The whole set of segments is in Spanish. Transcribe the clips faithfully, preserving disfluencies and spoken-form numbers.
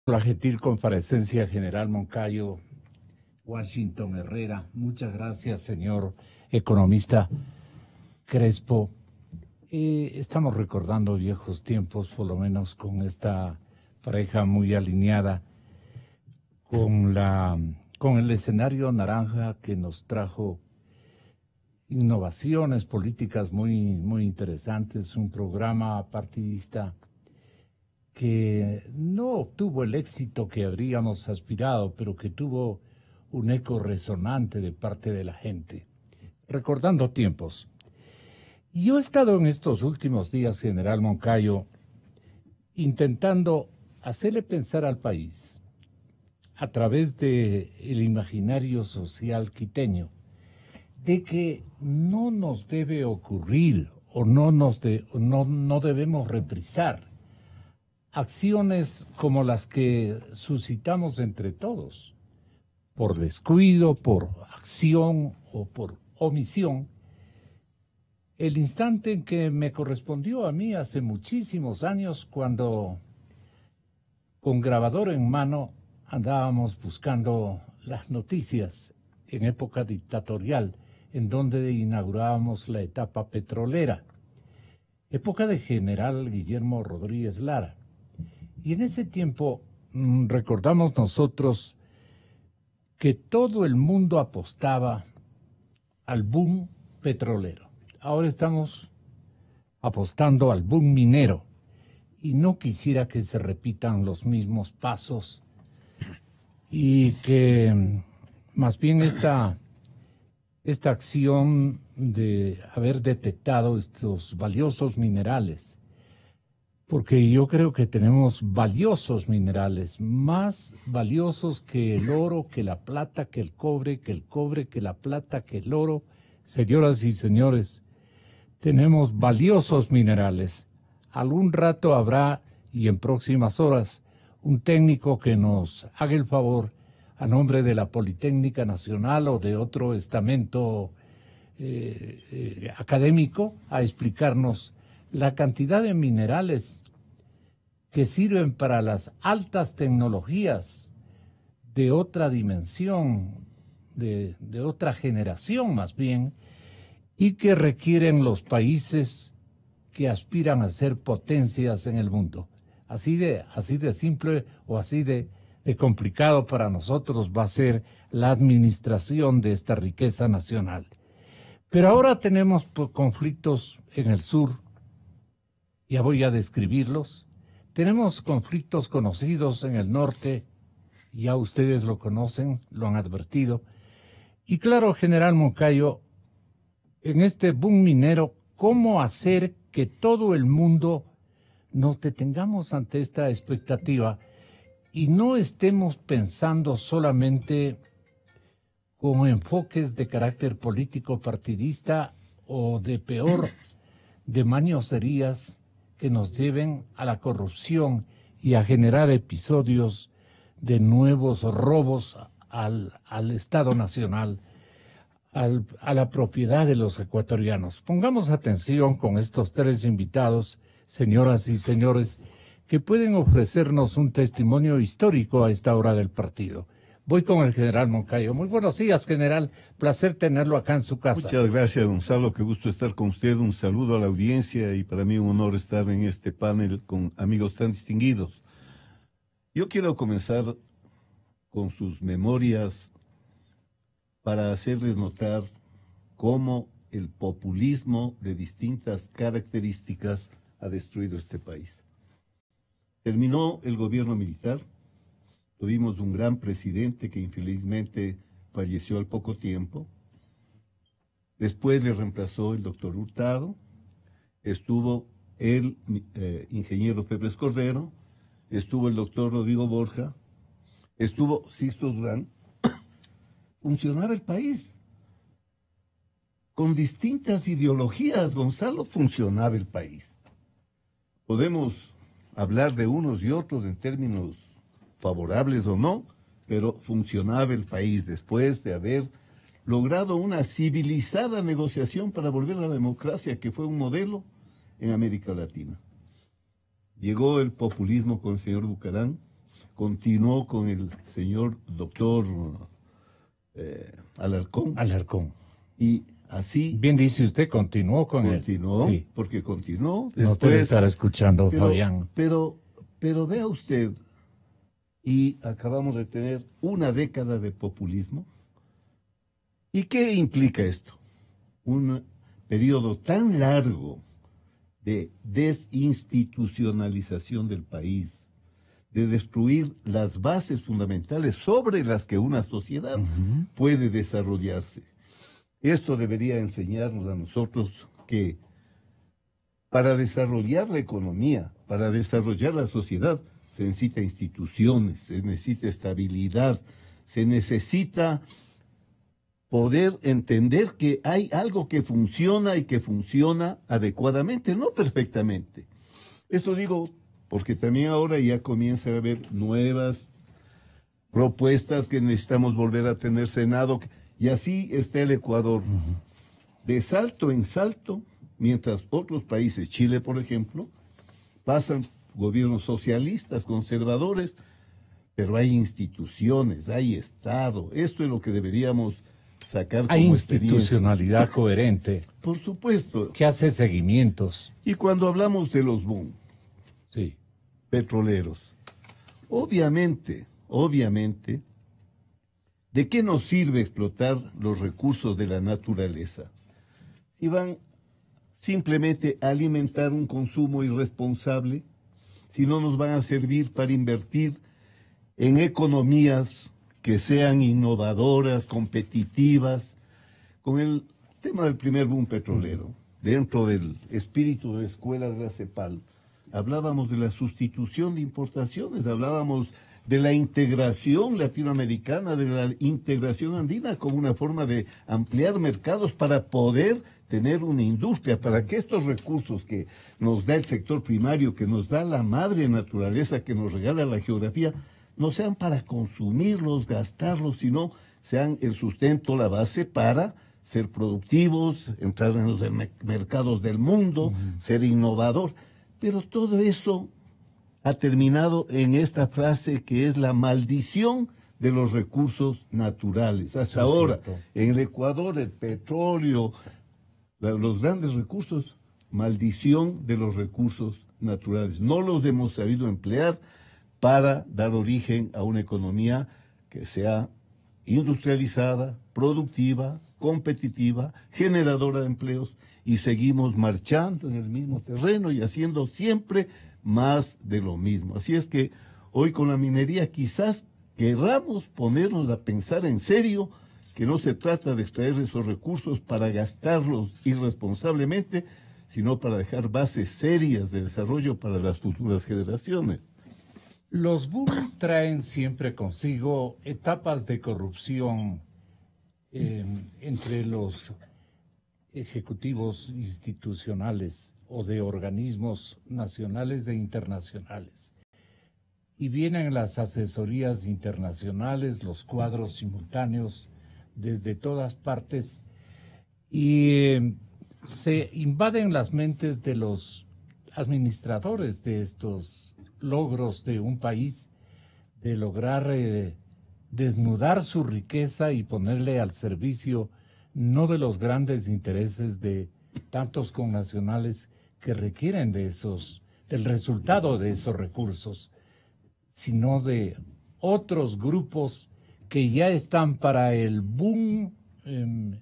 La gentil comparecencia, general Moncayo, Washington Herrera. Muchas gracias, señor economista Crespo. Eh, estamos recordando viejos tiempos, por lo menos con esta pareja muy alineada, con, la, con el escenario naranja que nos trajo innovaciones políticas muy, muy interesantes, un programa partidista que no obtuvo el éxito que habríamos aspirado, pero que tuvo un eco resonante de parte de la gente. Recordando tiempos. Yo he estado en estos últimos días, general Moncayo, intentando hacerle pensar al país a través del imaginario social quiteño de que no nos debe ocurrir o no, nos de, no, no debemos reprisar acciones como las que suscitamos entre todos, por descuido, por acción o por omisión, el instante en que me correspondió a mí hace muchísimos años, cuando con grabador en mano andábamos buscando las noticias en época dictatorial, en donde inaugurábamos la etapa petrolera, época de general Guillermo Rodríguez Lara. Y en ese tiempo mmm, recordamos nosotros que todo el mundo apostaba al boom petrolero. Ahora estamos apostando al boom minero y no quisiera que se repitan los mismos pasos y que más bien esta, esta acción de haber detectado estos valiosos minerales, porque yo creo que tenemos valiosos minerales, más valiosos que el oro, que la plata, que el cobre, que el cobre, que la plata, que el oro. Señoras y señores, tenemos valiosos minerales. Algún rato habrá, y en próximas horas, un técnico que nos haga el favor, a nombre de la Politécnica Nacional o de otro estamento eh, eh, académico, a explicarnos la cantidad de minerales que sirven para las altas tecnologías de otra dimensión, de, de otra generación más bien, y que requieren los países que aspiran a ser potencias en el mundo. Así de, así de simple o así de, de complicado para nosotros va a ser la administración de esta riqueza nacional. Pero ahora tenemos conflictos en el sur, ya voy a describirlos. Tenemos conflictos conocidos en el norte, ya ustedes lo conocen, lo han advertido. Y claro, general Moncayo, en este boom minero, ¿cómo hacer que todo el mundo nos detengamos ante esta expectativa y no estemos pensando solamente con enfoques de carácter político partidista o de peor, de mañoserías que nos lleven a la corrupción y a generar episodios de nuevos robos al, al Estado Nacional, al, a la propiedad de los ecuatorianos? Pongamos atención con estos tres invitados, señoras y señores, que pueden ofrecernos un testimonio histórico a esta hora del partido. Voy con el general Moncayo. Muy buenos días, general. Placer tenerlo acá en su casa. Muchas gracias, Gonzalo. Qué gusto estar con usted. Un saludo a la audiencia y para mí un honor estar en este panel con amigos tan distinguidos. Yo quiero comenzar con sus memorias para hacerles notar cómo el populismo de distintas características ha destruido este país. Terminó el gobierno militar. Tuvimos un gran presidente que infelizmente falleció al poco tiempo. Después le reemplazó el doctor Hurtado, estuvo el eh, ingeniero Pérez Cordero, estuvo el doctor Rodrigo Borja, estuvo Sixto Durán. Funcionaba el país. Con distintas ideologías, Gonzalo, funcionaba el país. Podemos hablar de unos y otros en términos favorables o no, pero funcionaba el país después de haber logrado una civilizada negociación para volver a la democracia, que fue un modelo en América Latina. Llegó el populismo con el señor Bucarán, continuó con el señor doctor eh, Alarcón. Alarcón. Y así... Bien dice usted, continuó con él. Continuó, Sí. porque continuó. No Después, debe estar escuchando, pero, Fabián. Pero, pero vea usted, y acabamos de tener una década de populismo. ¿Y qué implica esto? Un periodo tan largo de desinstitucionalización del país, de destruir las bases fundamentales sobre las que una sociedad uh-huh. puede desarrollarse. Esto debería enseñarnos a nosotros que para desarrollar la economía, para desarrollar la sociedad, se necesita instituciones, se necesita estabilidad, se necesita poder entender que hay algo que funciona y que funciona adecuadamente, no perfectamente. Esto digo porque también ahora ya comienza a haber nuevas propuestas que necesitamos volver a tener Senado, y así está el Ecuador, uh-huh. de salto en salto, mientras otros países, Chile por ejemplo, pasan gobiernos socialistas, conservadores, pero hay instituciones, hay Estado. Esto es lo que deberíamos sacar como hay institucionalidad coherente. Por supuesto. Que hace seguimientos. Y cuando hablamos de los boom sí. petroleros, obviamente, obviamente, ¿de qué nos sirve explotar los recursos de la naturaleza si van simplemente a alimentar un consumo irresponsable, si no nos van a servir para invertir en economías que sean innovadoras, competitivas? Con el tema del primer boom petrolero, dentro del espíritu de la escuela de la CEPAL, hablábamos de la sustitución de importaciones, hablábamos de la integración latinoamericana, de la integración andina como una forma de ampliar mercados para poder tener una industria, para que estos recursos que nos da el sector primario, que nos da la madre naturaleza, que nos regala la geografía, no sean para consumirlos, gastarlos, sino sean el sustento, la base para ser productivos, entrar en los mercados del mundo, uh-huh. ser innovador. Pero todo eso ha terminado en esta frase que es la maldición de los recursos naturales. Hasta ahora, en el Ecuador, el petróleo, los grandes recursos, maldición de los recursos naturales. No los hemos sabido emplear para dar origen a una economía que sea industrializada, productiva, competitiva, generadora de empleos, y seguimos marchando en el mismo terreno y haciendo siempre más de lo mismo. Así es que hoy con la minería quizás querramos ponernos a pensar en serio que no se trata de extraer esos recursos para gastarlos irresponsablemente, sino para dejar bases serias de desarrollo para las futuras generaciones. Los boom traen siempre consigo etapas de corrupción eh, entre los ejecutivos institucionales o de organismos nacionales e internacionales. Y vienen las asesorías internacionales, los cuadros simultáneos desde todas partes, y eh, se invaden las mentes de los administradores de estos logros de un país, de lograr eh, desnudar su riqueza y ponerle al servicio no de los grandes intereses de tantos connacionales que requieren de esos, del resultado de esos recursos, sino de otros grupos que ya están para el boom eh,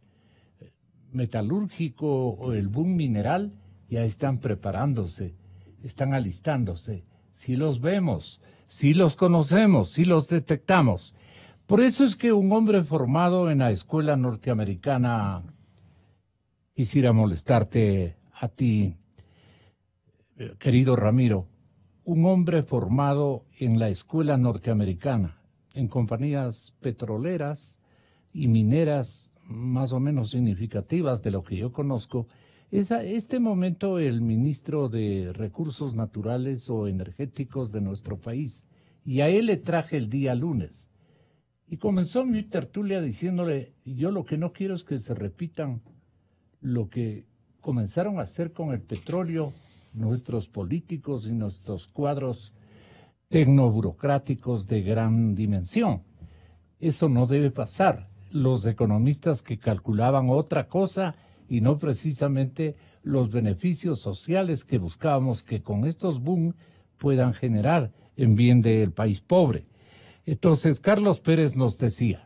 metalúrgico o el boom mineral, ya están preparándose, están alistándose. Si los vemos, si los conocemos, si los detectamos. Por eso es que un hombre formado en la escuela norteamericana, quisiera molestarte a ti, querido Ramiro, un hombre formado en la escuela norteamericana, en compañías petroleras y mineras más o menos significativas de lo que yo conozco, es a este momento el ministro de Recursos Naturales o Energéticos de nuestro país. Y a él le traje el día lunes. Y comenzó mi tertulia diciéndole, yo lo que no quiero es que se repitan lo que comenzaron a hacer con el petróleo nuestros políticos y nuestros cuadros tecnoburocráticos de gran dimensión. Eso no debe pasar. Los economistas que calculaban otra cosa y no precisamente los beneficios sociales que buscábamos que con estos boom puedan generar en bien del país pobre. Entonces, Carlos Pérez nos decía.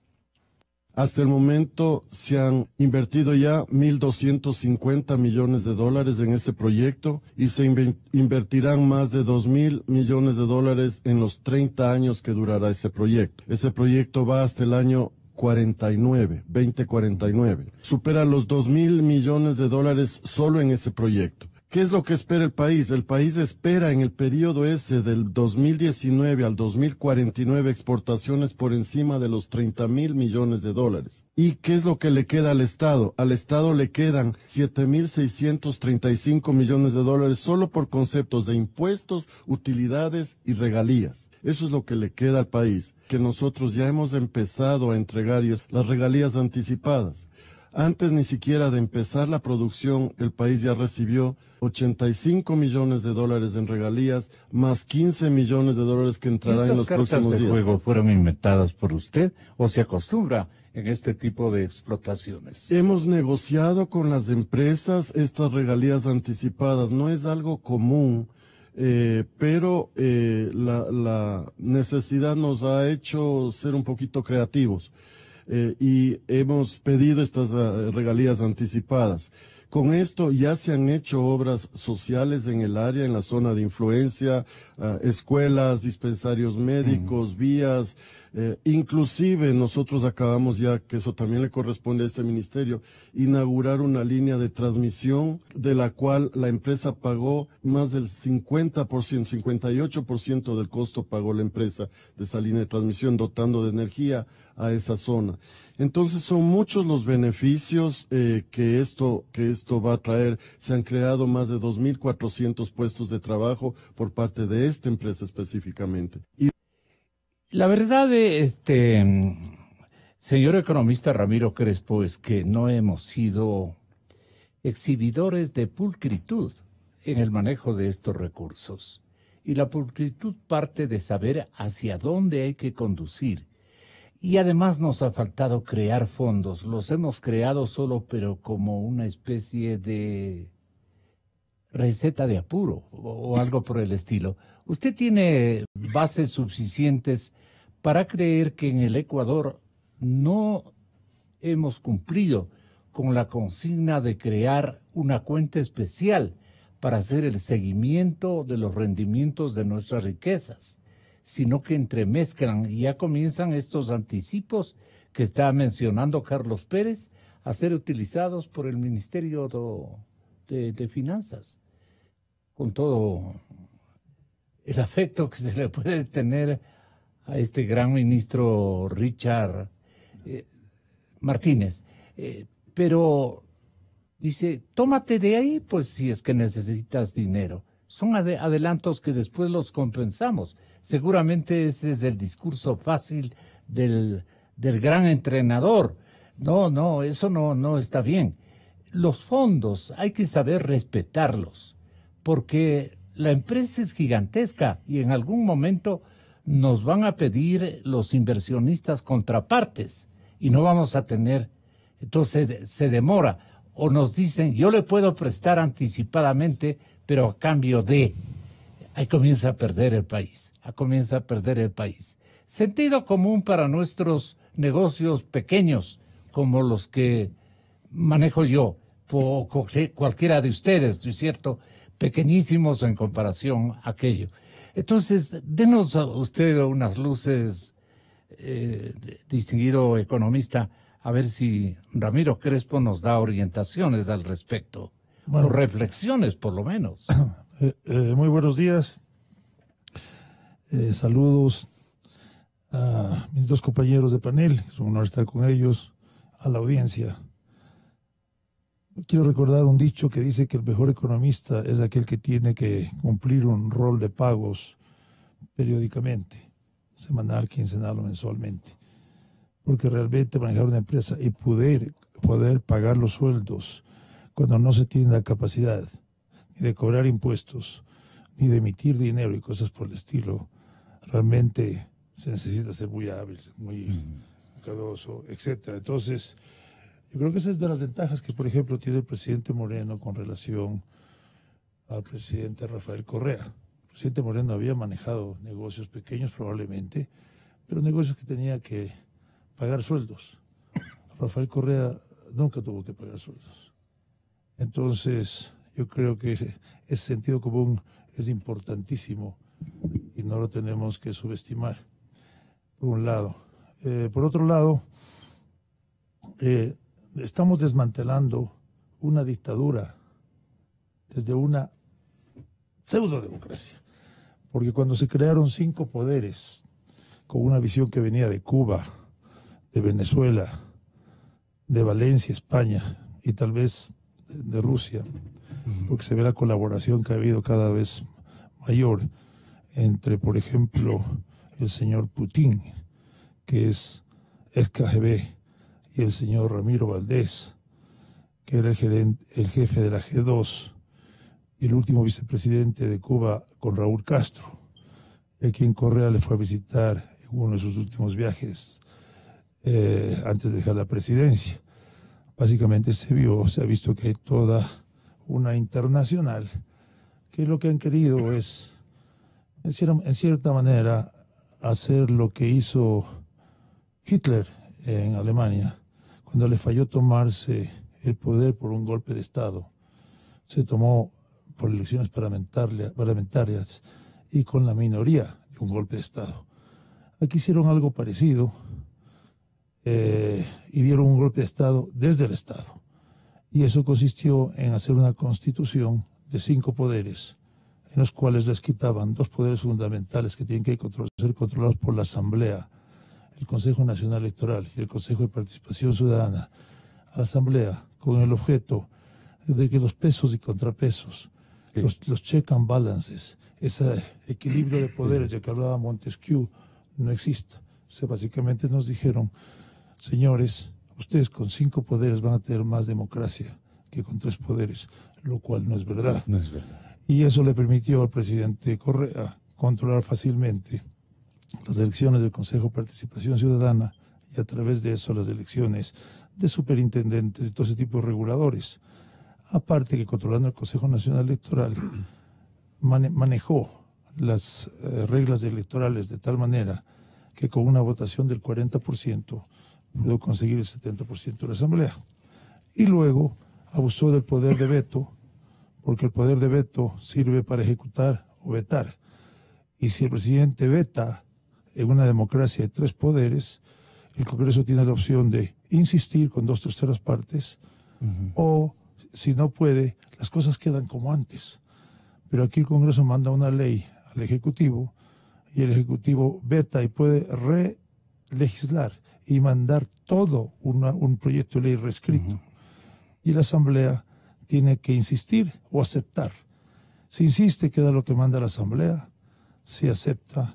Hasta el momento se han invertido ya mil doscientos cincuenta millones de dólares en este proyecto y se invertirán más de dos mil millones de dólares en los treinta años que durará ese proyecto. Ese proyecto va hasta el año cuarenta y nueve, veinte cuarenta y nueve. Supera los dos mil millones de dólares solo en ese proyecto. ¿Qué es lo que espera el país? El país espera en el periodo ese del dos mil diecinueve al dos mil cuarenta y nueve exportaciones por encima de los treinta mil millones de dólares. ¿Y qué es lo que le queda al Estado? Al Estado le quedan siete mil seiscientos treinta y cinco millones de dólares solo por conceptos de impuestos, utilidades y regalías. Eso es lo que le queda al país, que nosotros ya hemos empezado a entregar y es las regalías anticipadas. Antes ni siquiera de empezar la producción, el país ya recibió ochenta y cinco millones de dólares en regalías, más quince millones de dólares que entrarán en los próximos días. ¿Estas cartas de juego fueron inventadas por usted o se acostumbra en este tipo de explotaciones? Hemos negociado con las empresas estas regalías anticipadas. No es algo común, eh, pero eh, la, la necesidad nos ha hecho ser un poquito creativos. Eh, y hemos pedido estas uh, regalías anticipadas. Con esto ya se han hecho obras sociales en el área, en la zona de influencia, uh, escuelas, dispensarios médicos, mm. vías, eh, inclusive nosotros acabamos ya, que eso también le corresponde a este ministerio, inaugurar una línea de transmisión de la cual la empresa pagó más del cincuenta por ciento, cincuenta y ocho por ciento del costo pagó la empresa de esa línea de transmisión, dotando de energía a esa zona. Entonces son muchos los beneficios eh, que esto que esto va a traer. Se han creado más de dos mil cuatrocientos puestos de trabajo por parte de esta empresa específicamente. Y la verdad, este señor economista Ramiro Crespo, es que no hemos sido exhibidores de pulcritud en el manejo de estos recursos. Y la pulcritud parte de saber hacia dónde hay que conducir. Y además nos ha faltado crear fondos. Los hemos creado solo, pero como una especie de receta de apuro o, o algo por el estilo. ¿Usted tiene bases suficientes para creer que en el Ecuador no hemos cumplido con la consigna de crear una cuenta especial para hacer el seguimiento de los rendimientos de nuestras riquezas, sino que entremezclan y ya comienzan estos anticipos que está mencionando Carlos Pérez a ser utilizados por el Ministerio de, de Finanzas, con todo el afecto que se le puede tener a este gran ministro Richard eh, Martínez. Eh, pero dice, tómate de ahí, pues si es que necesitas dinero. Son ad- adelantos que después los compensamos. Seguramente ese es el discurso fácil del, del gran entrenador. No, no, eso no, no está bien. Los fondos hay que saber respetarlos, porque la empresa es gigantesca y en algún momento nos van a pedir los inversionistas contrapartes y no vamos a tener. Entonces se demora. O nos dicen, yo le puedo prestar anticipadamente, pero a cambio de... Ahí comienza a perder el país. Ahí comienza a perder el país. Sentido común para nuestros negocios pequeños, como los que manejo yo, o cualquiera de ustedes, ¿no es cierto? Pequeñísimos en comparación a aquello. Entonces, denos a usted unas luces, eh, distinguido economista, a ver si Ramiro Crespo nos da orientaciones al respecto, bueno, o reflexiones por lo menos. Eh, eh, muy buenos días, eh, saludos a mis dos compañeros de panel, es un honor estar con ellos, a la audiencia. Quiero recordar un dicho que dice que el mejor economista es aquel que tiene que cumplir un rol de pagos periódicamente, semanal, quincenal o mensualmente. Porque realmente manejar una empresa y poder, poder pagar los sueldos cuando no se tiene la capacidad ni de cobrar impuestos, ni de emitir dinero y cosas por el estilo, realmente se necesita ser muy hábil, muy cuidadoso, etcétera. Entonces, yo creo que esa es de las ventajas que, por ejemplo, tiene el presidente Moreno con relación al presidente Rafael Correa. El presidente Moreno había manejado negocios pequeños probablemente, pero negocios que tenía que pagar sueldos. Rafael Correa nunca tuvo que pagar sueldos. Entonces, yo creo que ese, ese sentido común es importantísimo y no lo tenemos que subestimar, por un lado. Eh, por otro lado, eh, estamos desmantelando una dictadura desde una pseudodemocracia, porque cuando se crearon cinco poderes con una visión que venía de Cuba, de Venezuela, de Valencia, España y tal vez de Rusia, porque se ve la colaboración que ha habido cada vez mayor entre, por ejemplo, el señor Putin, que es ex K G B, y el señor Ramiro Valdés, que era el, gerente, el jefe de la G dos, y el último vicepresidente de Cuba con Raúl Castro, a quien Correa le fue a visitar en uno de sus últimos viajes eh, antes de dejar la presidencia. Básicamente se vio, se ha visto que hay toda una internacional que lo que han querido es, en cierta, en cierta manera, hacer lo que hizo Hitler en Alemania, cuando le falló tomarse el poder por un golpe de Estado. Se tomó por elecciones parlamentarias y con la minoría de un golpe de Estado. Aquí hicieron algo parecido eh, y dieron un golpe de Estado desde el Estado. Y eso consistió en hacer una constitución de cinco poderes, en los cuales les quitaban dos poderes fundamentales que tienen que control- ser controlados por la Asamblea, el Consejo Nacional Electoral y el Consejo de Participación Ciudadana, a la Asamblea con el objeto de que los pesos y contrapesos, sí. los, los check and balances, ese equilibrio de poderes del que hablaba Montesquieu, no exista. O sea, básicamente nos dijeron, señores, ustedes con cinco poderes van a tener más democracia que con tres poderes, lo cual no es verdad. No es verdad. Y eso le permitió al presidente Correa controlar fácilmente las elecciones del Consejo de Participación Ciudadana y a través de eso las elecciones de superintendentes y todo ese tipo de reguladores. Aparte que controlando el Consejo Nacional Electoral mane manejó las eh, reglas electorales de tal manera que con una votación del cuarenta por ciento pudo conseguir el setenta por ciento de la Asamblea. Y luego abusó del poder de veto, porque el poder de veto sirve para ejecutar o vetar. Y si el presidente veta en una democracia de tres poderes, el Congreso tiene la opción de insistir con dos terceras partes uh-huh. o, si no puede, las cosas quedan como antes. Pero aquí el Congreso manda una ley al Ejecutivo y el Ejecutivo veta y puede re-legislar y mandar todo una, un proyecto de ley reescrito. Uh-huh. Y la Asamblea tiene que insistir o aceptar. Si insiste, queda lo que manda la Asamblea. Si acepta,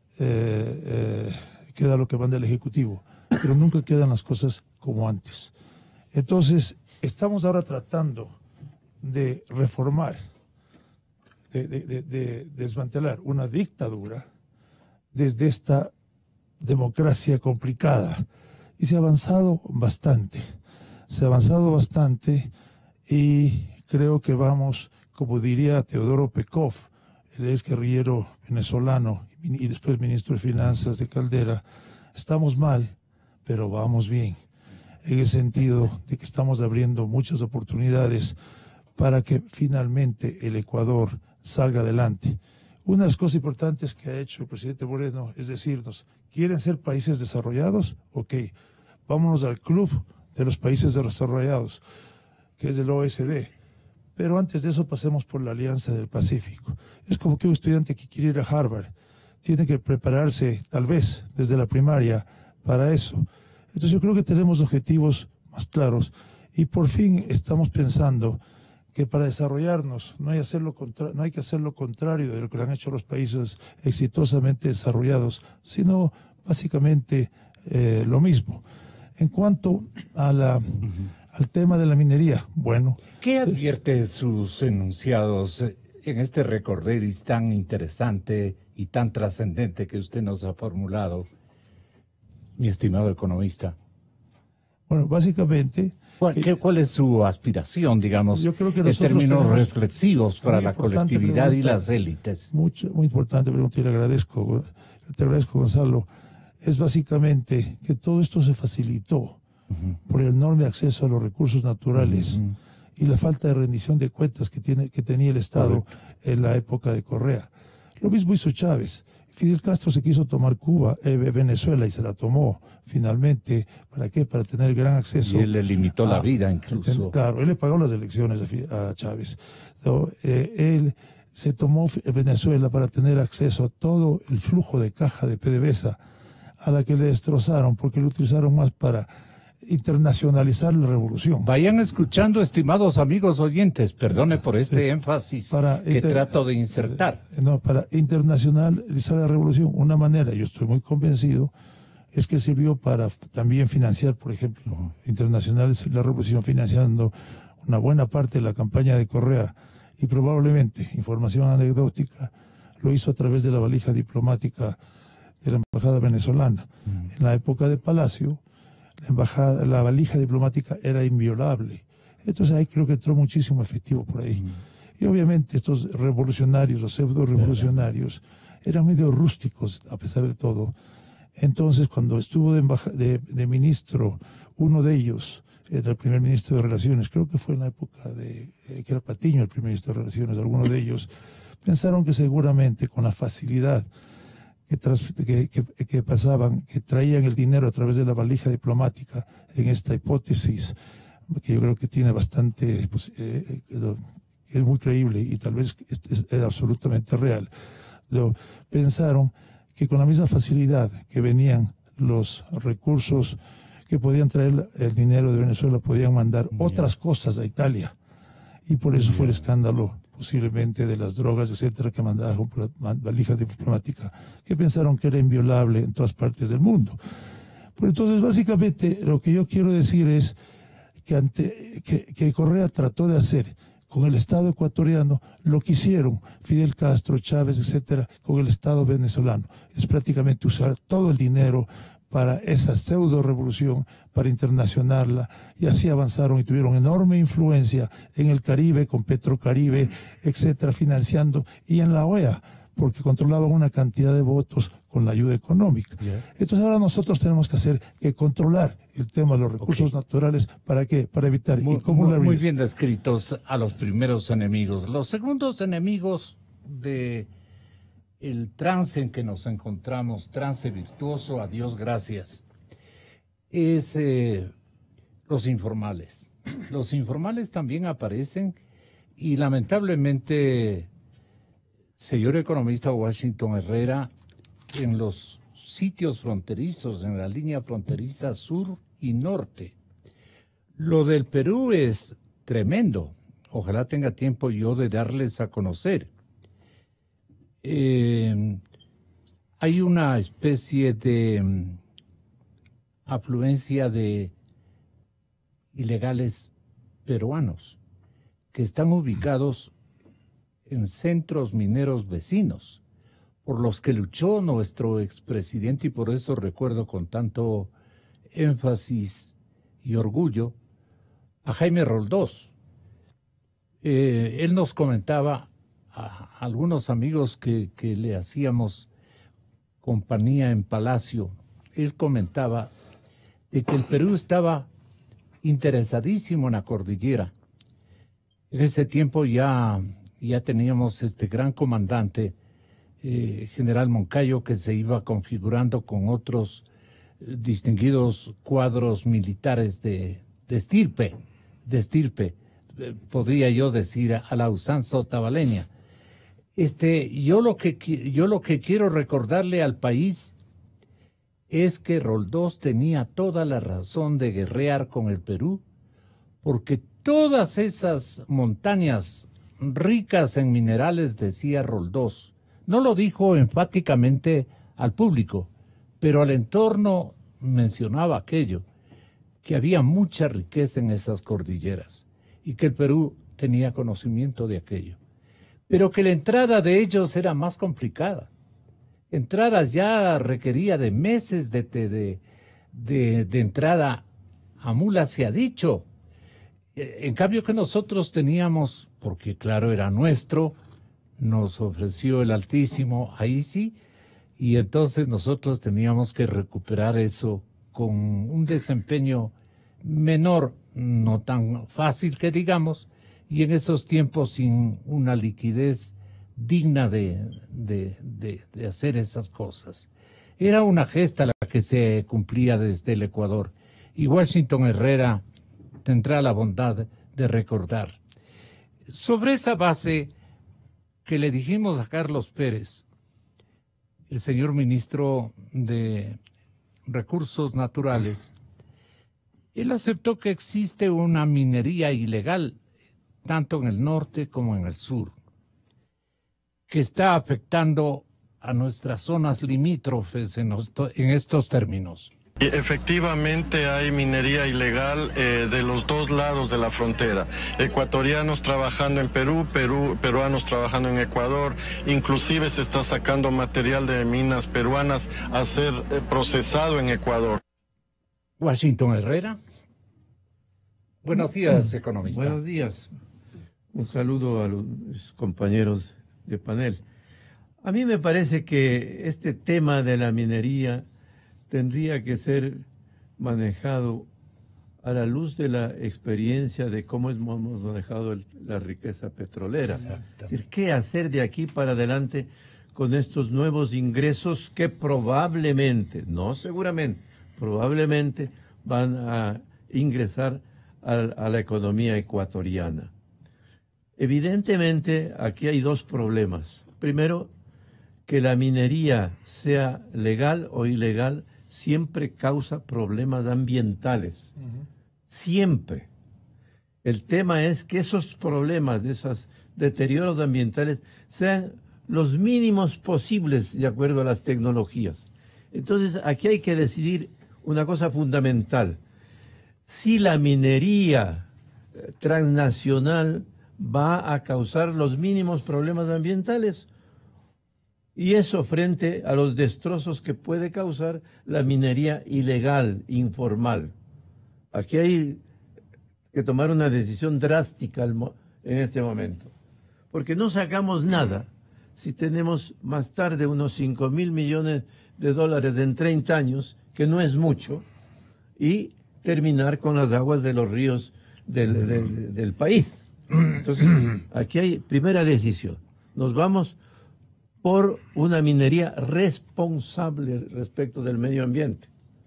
eh, eh, queda lo que manda el Ejecutivo. Pero nunca quedan las cosas como antes. Entonces, estamos ahora tratando de reformar, de, de, de, de desmantelar una dictadura desde esta democracia complicada. Y se ha avanzado bastante. Se ha avanzado bastante y creo que vamos, como diría Teodoro Pekov, el ex guerrillero venezolano y después ministro de Finanzas de Caldera, estamos mal, pero vamos bien, en el sentido de que estamos abriendo muchas oportunidades para que finalmente el Ecuador salga adelante. Una de las cosas importantes que ha hecho el presidente Moreno es decirnos, ¿quieren ser países desarrollados? Ok, vámonos al club de los países desarrollados, que es el O E C D. Pero antes de eso pasemos por la Alianza del Pacífico. Es como que un estudiante que quiere ir a Harvard tiene que prepararse, tal vez, desde la primaria para eso. Entonces yo creo que tenemos objetivos más claros y por fin estamos pensando que para desarrollarnos no hay, hacer lo contra- no hay que hacer lo contrario de lo que han hecho los países exitosamente desarrollados, sino básicamente eh, lo mismo. En cuanto a la, uh-huh. al tema de la minería, bueno... ¿Qué advierte sus enunciados en este recorderis tan interesante y tan trascendente que usted nos ha formulado, mi estimado economista? Bueno, básicamente... ¿Cuál, qué, ¿Cuál es su aspiración, digamos, yo creo que en términos tenemos, reflexivos para la colectividad y las élites? Mucho, muy importante pregunta y le agradezco, te agradezco, Gonzalo. Es básicamente que todo esto se facilitó uh-huh. por el enorme acceso a los recursos naturales uh-huh. y la falta de rendición de cuentas que, tiene, que tenía el Estado Correcto. En la época de Correa. Lo mismo hizo Chávez. Fidel Castro se quiso tomar Cuba, eh, Venezuela, y se la tomó finalmente. ¿Para qué? Para tener gran acceso. Y él le limitó a, la vida incluso. Claro, él le pagó las elecciones a, a Chávez. So, eh, él se tomó Venezuela para tener acceso a todo el flujo de caja de PDVSA, a la que le destrozaron, porque lo utilizaron más para internacionalizar la revolución. Vayan escuchando, estimados amigos oyentes, perdone por este sí, énfasis para que inter, trato de insertar. No, para internacionalizar la revolución, una manera, yo estoy muy convencido, es que sirvió para también financiar, por ejemplo, uh-huh. internacionales la revolución, financiando una buena parte de la campaña de Correa, y probablemente, información anecdótica, lo hizo a través de la valija diplomática de la embajada venezolana. Uh-huh. En la época de Palacio, la embajada, la valija diplomática era inviolable. Entonces ahí creo que entró muchísimo efectivo por ahí. Mm. Y obviamente estos revolucionarios, los pseudo revolucionarios, eran medio rústicos a pesar de todo. Entonces cuando estuvo de, de, de ministro, uno de ellos era el primer ministro de Relaciones, creo que fue en la época de, eh, que era Patiño el primer ministro de Relaciones, algunos de ellos pensaron que seguramente con la facilidad Que, tras, que, que, que pasaban, que traían el dinero a través de la valija diplomática, en esta hipótesis, que yo creo que tiene bastante, pues, eh, eh, es muy creíble y tal vez es, es, es absolutamente real. Lo, pensaron que con la misma facilidad que venían los recursos que podían traer el dinero de Venezuela, podían mandar yeah. otras cosas a Italia. Y por eso yeah. fue el escándalo posiblemente de las drogas, etcétera, que mandaron por la valija diplomática, que pensaron que era inviolable en todas partes del mundo. Pues entonces, básicamente, lo que yo quiero decir es que, ante, que, que Correa trató de hacer con el Estado ecuatoriano lo que hicieron Fidel Castro, Chávez, etcétera, con el Estado venezolano. Es prácticamente usar todo el dinero para esa pseudo revolución, para internacionarla, y así avanzaron y tuvieron enorme influencia en el Caribe, con Petrocaribe, etcétera, financiando, y en la O E A, porque controlaban una cantidad de votos con la ayuda económica. Yeah. Entonces ahora nosotros tenemos que hacer que controlar el tema de los recursos okay. naturales, ¿para qué? Para evitar... Muy, muy, muy bien descritos a los primeros enemigos. Los segundos enemigos de... el trance en que nos encontramos, trance virtuoso, a Dios gracias, es eh, los informales. Los informales también aparecen y lamentablemente, señor economista Washington Herrera, en los sitios fronterizos, en la línea fronteriza sur y norte, lo del Perú es tremendo. Ojalá tenga tiempo yo de darles a conocer. Eh, hay una especie de um, afluencia de ilegales peruanos que están ubicados en centros mineros vecinos, por los que luchó nuestro expresidente, y por eso recuerdo con tanto énfasis y orgullo a Jaime Roldós. Eh, él nos comentaba a algunos amigos que, que le hacíamos compañía en Palacio, él comentaba de que el Perú estaba interesadísimo en la cordillera. En ese tiempo ya, ya teníamos este gran comandante, eh, general Moncayo, que se iba configurando con otros eh, distinguidos cuadros militares de, de estirpe, de estirpe, eh, podría yo decir a la usanza otavaleña. Este, yo lo que yo lo que quiero recordarle al país es que Roldós tenía toda la razón de guerrear con el Perú, porque todas esas montañas ricas en minerales, decía Roldós, no lo dijo enfáticamente al público, pero al entorno mencionaba aquello, que había mucha riqueza en esas cordilleras y que el Perú tenía conocimiento de aquello. pero que la entrada de ellos era más complicada. Entrar allá requería de meses de, de, de, de entrada a mula, se ha dicho. En cambio que nosotros teníamos, porque claro era nuestro, nos ofreció el Altísimo, ahí sí, y entonces nosotros teníamos que recuperar eso con un desempeño menor, no tan fácil que digamos, y en esos tiempos sin una liquidez digna de, de, de, de hacer esas cosas. Era una gesta la que se cumplía desde el Ecuador, y Washington Herrera tendrá la bondad de recordar. Sobre esa base que le dijimos a Carlos Pérez, el señor ministro de Recursos Naturales, él aceptó que existe una minería ilegal, tanto en el norte como en el sur, que está afectando a nuestras zonas limítrofes en, los, en estos términos. Efectivamente hay minería ilegal eh, de los dos lados de la frontera. Ecuatorianos trabajando en Perú, Perú, peruanos trabajando en Ecuador. Inclusive se está sacando material de minas peruanas a ser eh, procesado en Ecuador. Washington Herrera. Buenos días, economista. Buenos días. Un saludo a los compañeros de panel. A mí me parece que este tema de la minería tendría que ser manejado a la luz de la experiencia de cómo hemos manejado el, la riqueza petrolera. Es decir, ¿qué hacer de aquí para adelante con estos nuevos ingresos que probablemente, no seguramente, probablemente van a ingresar a, a la economía ecuatoriana? Evidentemente, aquí hay dos problemas. Primero, que la minería sea legal o ilegal siempre causa problemas ambientales. Uh-huh. Siempre. El tema es que esos problemas, de esos deterioros ambientales, sean los mínimos posibles de acuerdo a las tecnologías. Entonces, aquí hay que decidir una cosa fundamental. Si la minería transnacional va a causar los mínimos problemas ambientales, y eso frente a los destrozos que puede causar la minería ilegal, informal. Aquí hay que tomar una decisión drástica en este momento, porque no sacamos nada si tenemos más tarde unos cinco mil millones de dólares en treinta años, que no es mucho, y terminar con las aguas de los ríos del, del, del país. Entonces, aquí hay primera decisión. Nos vamos por una minería responsable respecto del medio ambiente.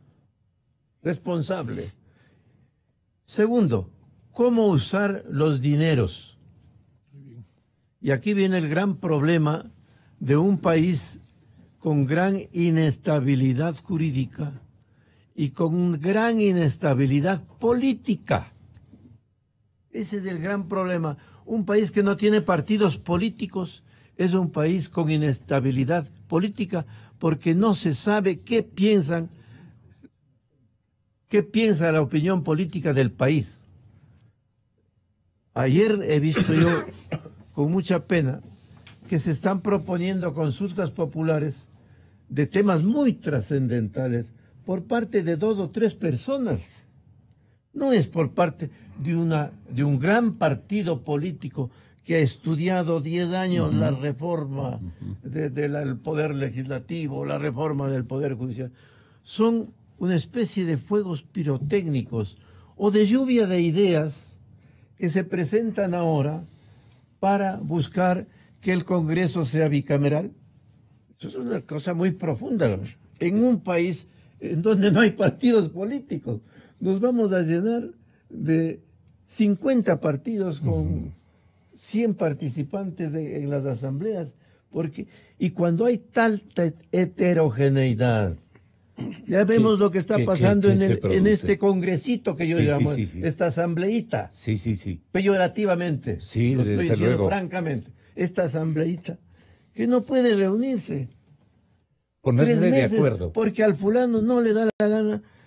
Responsable. Segundo, ¿cómo usar los dineros? Y aquí viene el gran problema de un país con gran inestabilidad jurídica y con gran inestabilidad política. Ese es el gran problema. Un país que no tiene partidos políticos es un país con inestabilidad política, porque no se sabe qué piensan, qué piensa la opinión política del país. Ayer he visto yo con mucha pena que se están proponiendo consultas populares de temas muy trascendentales por parte de dos o tres personas. No es por parte de una de un gran partido político que ha estudiado diez años uh-huh. la reforma uh-huh. de, de la, del poder legislativo, la reforma del poder judicial. Son una especie de fuegos pirotécnicos o de lluvia de ideas que se presentan ahora para buscar que el Congreso sea bicameral. Eso es una cosa muy profunda. En un país en donde no hay partidos políticos, nos vamos a llenar de cincuenta partidos con uh-huh. cien participantes de, en las asambleas, porque y cuando hay tal heterogeneidad, ya vemos lo que está pasando en, el, en este congresito que yo sí, llamo, sí, sí, sí. esta asambleíta, sí, sí, sí. peyorativamente, sí, lo estoy desde diciendo luego. francamente, esta asambleíta que no puede reunirse, ponerse tres meses, de acuerdo, porque al fulano no le da la gana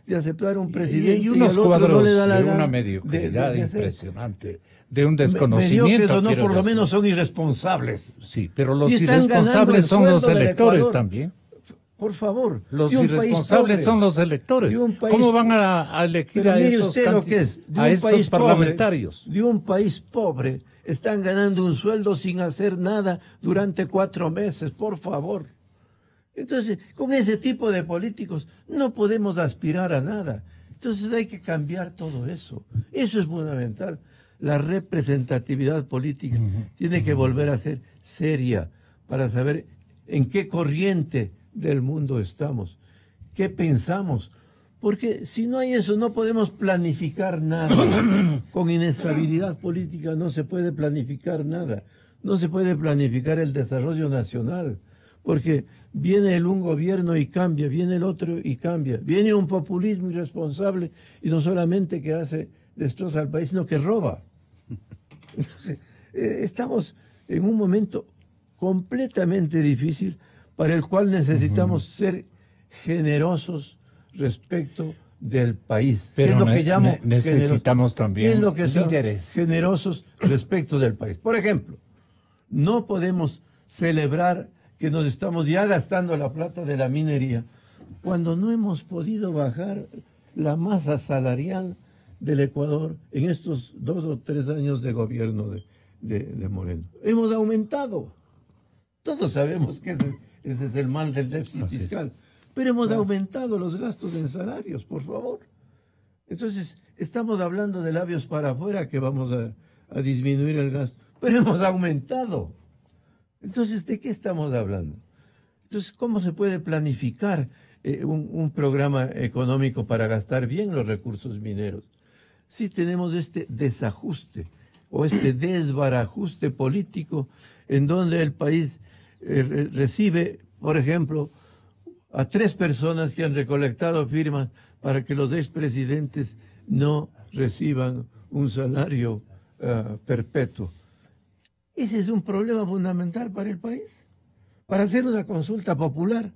de aceptar un presidente y, y unos y al otro cuadros no le da la de gana una mediocridad de- de hacer. impresionante, de un Me- desconocimiento. mediocres o no, quiero por lo decir. menos son irresponsables. Sí, pero los Y están ganando el irresponsables son los sueldo del electores Ecuador. también. Por favor. Los de un país irresponsables pobre, son los electores. de un país- ¿Cómo van a, a elegir Pero a mire esos, usted lo canti- que es, de a un esos país parlamentarios? pobre, de un país pobre, están ganando un sueldo sin hacer nada durante cuatro meses, por favor. Entonces, con ese tipo de políticos no podemos aspirar a nada. Entonces hay que cambiar todo eso. Eso es fundamental. La representatividad política tiene que volver a ser seria para saber en qué corriente del mundo estamos, qué pensamos. Porque si no hay eso, no podemos planificar nada. Con inestabilidad política no se puede planificar nada. No se puede planificar el desarrollo nacional. Porque viene el un gobierno y cambia, viene el otro y cambia. Viene un populismo irresponsable y no solamente que hace, destroza al país, sino que roba. Entonces, eh, estamos en un momento completamente difícil para el cual necesitamos uh-huh. ser generosos respecto del país. Pero es lo ne- que llamo ne- necesitamos generosos. también es lo que son líderes generosos respecto del país. Por ejemplo, no podemos celebrar que nos estamos ya gastando la plata de la minería cuando no hemos podido bajar la masa salarial del Ecuador en estos dos o tres años de gobierno de, de, de Moreno. Hemos aumentado. Todos sabemos que ese, ese es el mal del déficit Así fiscal. es. Pero hemos aumentado los gastos en salarios, por favor. Entonces, estamos hablando de labios para afuera que vamos a, a disminuir el gasto. Pero hemos aumentado. Entonces, ¿de qué estamos hablando? Entonces, ¿cómo se puede planificar eh, un, un programa económico para gastar bien los recursos mineros? Si tenemos este desajuste o este desbarajuste político en donde el país eh, re- recibe, por ejemplo, a tres personas que han recolectado firmas para que los expresidentes no reciban un salario uh, perpetuo. Ese es un problema fundamental para el país. Para hacer una consulta popular,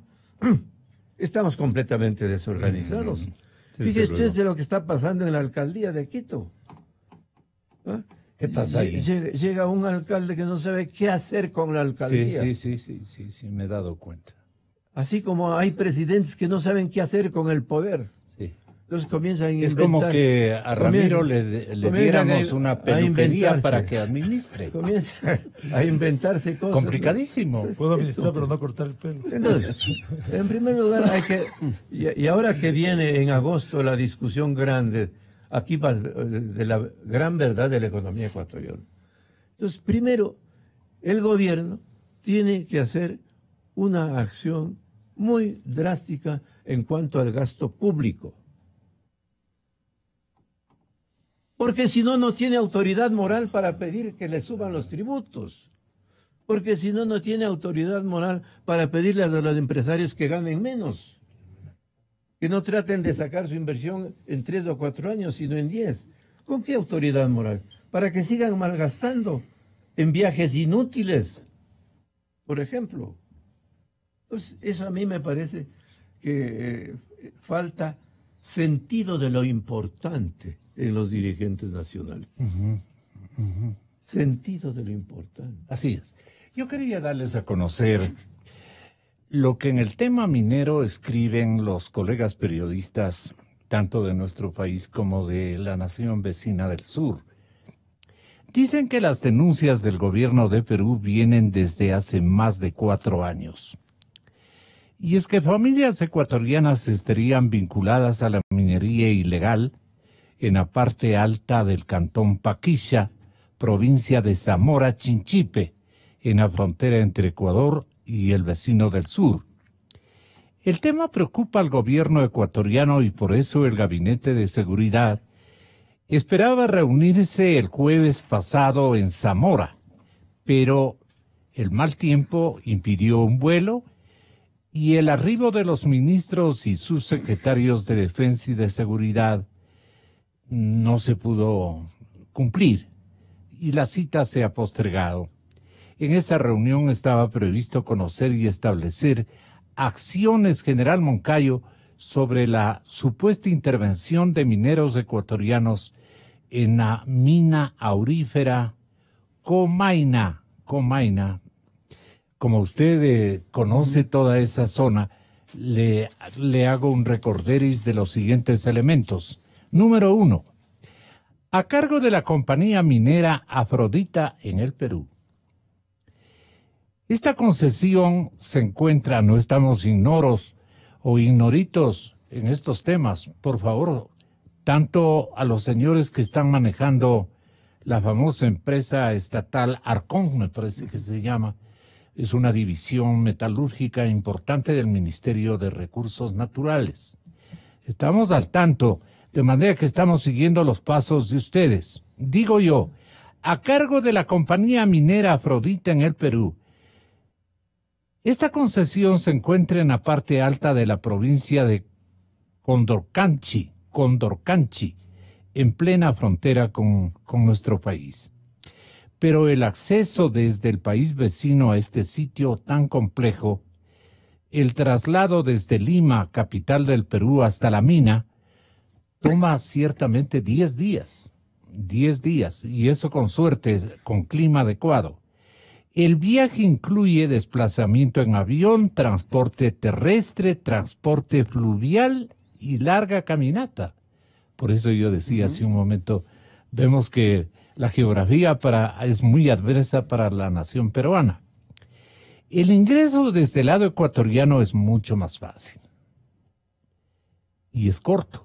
estamos completamente desorganizados. Sí, Fíjese usted de lo que está pasando en la alcaldía de Quito. ¿Ah? ¿Qué pasa ahí? Llega, llega un alcalde que no sabe qué hacer con la alcaldía. Sí, sí, sí, sí, sí, sí, me he dado cuenta. Así como hay presidentes que no saben qué hacer con el poder. Sí. Entonces comienzan a Es inventar. como que a Ramiro comienzan- le, le comienzan diéramos a- una a peluquería inventarse. para que administre. Comienzan a inventarse cosas. Complicadísimo. Entonces, Puedo es administrar, pero no cortar el pelo. Entonces, en primer lugar hay que, y, y ahora que viene en agosto la discusión grande, aquí va, de la gran verdad de la economía ecuatoriana. Entonces, primero, el gobierno tiene que hacer una acción muy drástica en cuanto al gasto público. Porque si no, no tiene autoridad moral para pedir que le suban los tributos. Porque si no, no tiene autoridad moral para pedirle a los empresarios que ganen menos. Que no traten de sacar su inversión en tres o cuatro años, sino en diez. ¿Con qué autoridad moral? Para que sigan malgastando en viajes inútiles, por ejemplo. Entonces, eso a mí me parece que eh, falta sentido de lo importante en los dirigentes nacionales. Ujú, ujú. Sentido de lo importante. Así es. Yo quería darles a conocer lo que en el tema minero escriben los colegas periodistas, tanto de nuestro país como de la nación vecina del sur. Dicen que las denuncias del gobierno de Perú vienen desde hace más de cuatro años. Y es que familias ecuatorianas estarían vinculadas a la minería ilegal en la parte alta del cantón Paquilla, provincia de Zamora Chinchipe, en la frontera entre Ecuador y el vecino del sur. El tema preocupa al gobierno ecuatoriano y por eso el Gabinete de Seguridad esperaba reunirse el jueves pasado en Zamora, pero el mal tiempo impidió un vuelo y el arribo de los ministros y subsecretarios de Defensa y de Seguridad no se pudo cumplir y la cita se ha postergado. En esa reunión estaba previsto conocer y establecer acciones, general Moncayo, sobre la supuesta intervención de mineros ecuatorianos en la mina aurífera Comaina. Comaina. Como usted eh, conoce toda esa zona, le, le hago un recorderis de los siguientes elementos. Número uno, a cargo de la compañía minera Afrodita en el Perú. Esta concesión se encuentra, no estamos ignoros o ignoritos en estos temas, por favor, tanto a los señores que están manejando la famosa empresa estatal Arcón, me parece que se llama, es una división metalúrgica importante del Ministerio de Recursos Naturales. Estamos al tanto, de manera que estamos siguiendo los pasos de ustedes. Digo yo, a cargo de la compañía minera Afrodita en el Perú. Esta concesión se encuentra en la parte alta de la provincia de Condorcanchi, Condorcanchi, en plena frontera con, con nuestro país. Pero el acceso desde el país vecino a este sitio tan complejo, el traslado desde Lima, capital del Perú, hasta la mina, toma ciertamente diez días, diez días, y eso con suerte, con clima adecuado. El viaje incluye desplazamiento en avión, transporte terrestre, transporte fluvial y larga caminata. Por eso yo decía hace un momento, vemos que la geografía para, es muy adversa para la nación peruana. El ingreso desde el lado ecuatoriano es mucho más fácil y es corto.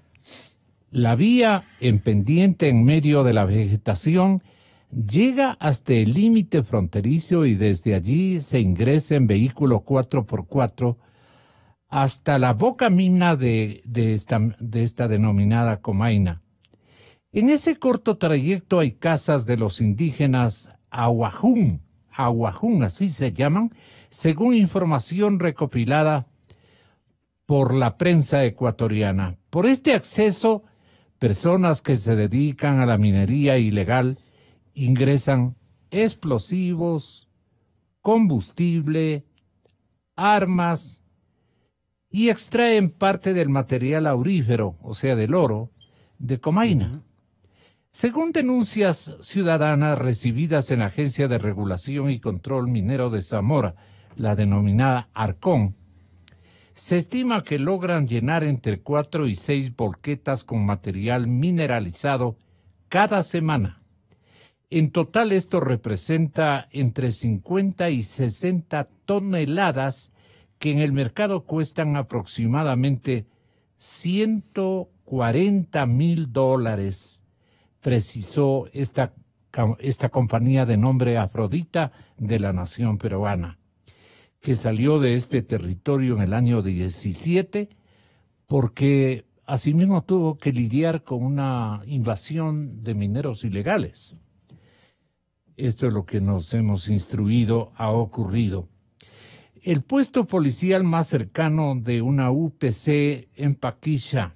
La vía en pendiente en medio de la vegetación llega hasta el límite fronterizo y desde allí se ingresa en vehículo cuatro por cuatro hasta la boca mina de, de, esta, de esta denominada Comaina. En ese corto trayecto hay casas de los indígenas Ahuajún, Ahuajún, así se llaman, según información recopilada por la prensa ecuatoriana. Por este acceso, personas que se dedican a la minería ilegal ingresan explosivos, combustible, armas y extraen parte del material aurífero, o sea, del oro, de Comaina. Uh-huh. Según denuncias ciudadanas recibidas en la Agencia de Regulación y Control Minero de Zamora, la denominada Arcón, se estima que logran llenar entre cuatro y seis volquetas con material mineralizado cada semana. En total esto representa entre cincuenta y sesenta toneladas que en el mercado cuestan aproximadamente ciento cuarenta mil dólares, precisó esta, esta compañía de nombre Afrodita de la nación peruana, que salió de este territorio en el año diecisiete porque asimismo tuvo que lidiar con una invasión de mineros ilegales. Esto es lo que nos hemos instruido ha ocurrido. El puesto policial más cercano de una U P C en Paquisha.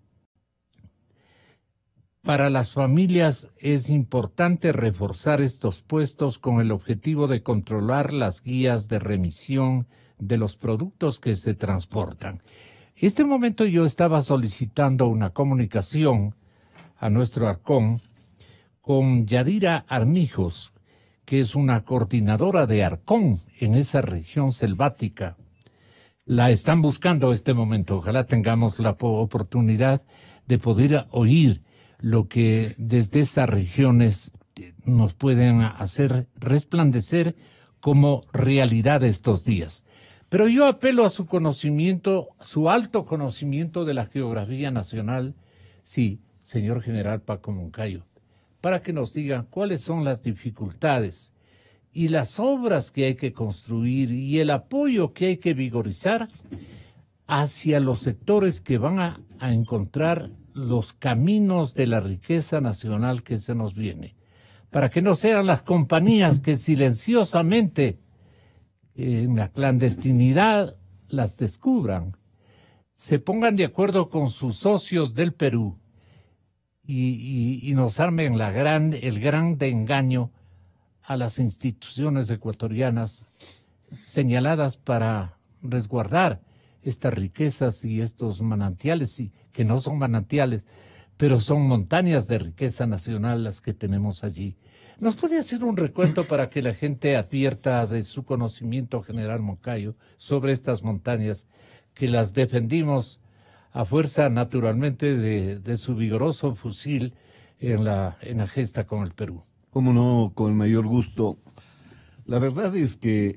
Para las familias es importante reforzar estos puestos con el objetivo de controlar las guías de remisión de los productos que se transportan. En este momento yo estaba solicitando una comunicación a nuestro Arcón con Yadira Armijos, que es una coordinadora de Arcón en esa región selvática. La están buscando en este momento. Ojalá tengamos la oportunidad de poder oír lo que desde esas regiones nos pueden hacer resplandecer como realidad estos días. Pero yo apelo a su conocimiento, su alto conocimiento de la geografía nacional, sí, señor general Paco Moncayo, para que nos digan cuáles son las dificultades y las obras que hay que construir y el apoyo que hay que vigorizar hacia los sectores que van a, a encontrar los caminos de la riqueza nacional que se nos viene, para que no sean las compañías que silenciosamente en la clandestinidad las descubran, se pongan de acuerdo con sus socios del Perú y, y, y nos armen la gran, el gran engaño a las instituciones ecuatorianas señaladas para resguardar estas riquezas y estos manantiales, y que no son manantiales, pero son montañas de riqueza nacional las que tenemos allí. ¿Nos puede hacer un recuento para que la gente advierta de su conocimiento, general Moncayo, sobre estas montañas que las defendimos a fuerza naturalmente de, de su vigoroso fusil en la, en la gesta con el Perú? Cómo no, con el mayor gusto. La verdad es que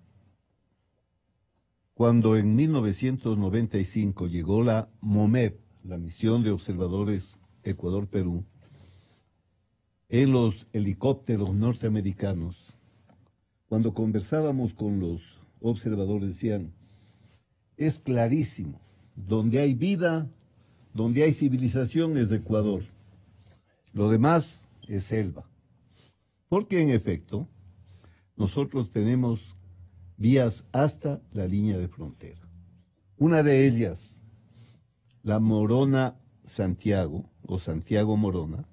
cuando en mil novecientos noventa y cinco llegó la MOMEP, la misión de observadores Ecuador-Perú, en los helicópteros norteamericanos, cuando conversábamos con los observadores decían, es clarísimo, donde hay vida, donde hay civilización es Ecuador, lo demás es selva. Porque en efecto, nosotros tenemos vías hasta la línea de frontera. Una de ellas, la Morona-Santiago, o Santiago-Morona,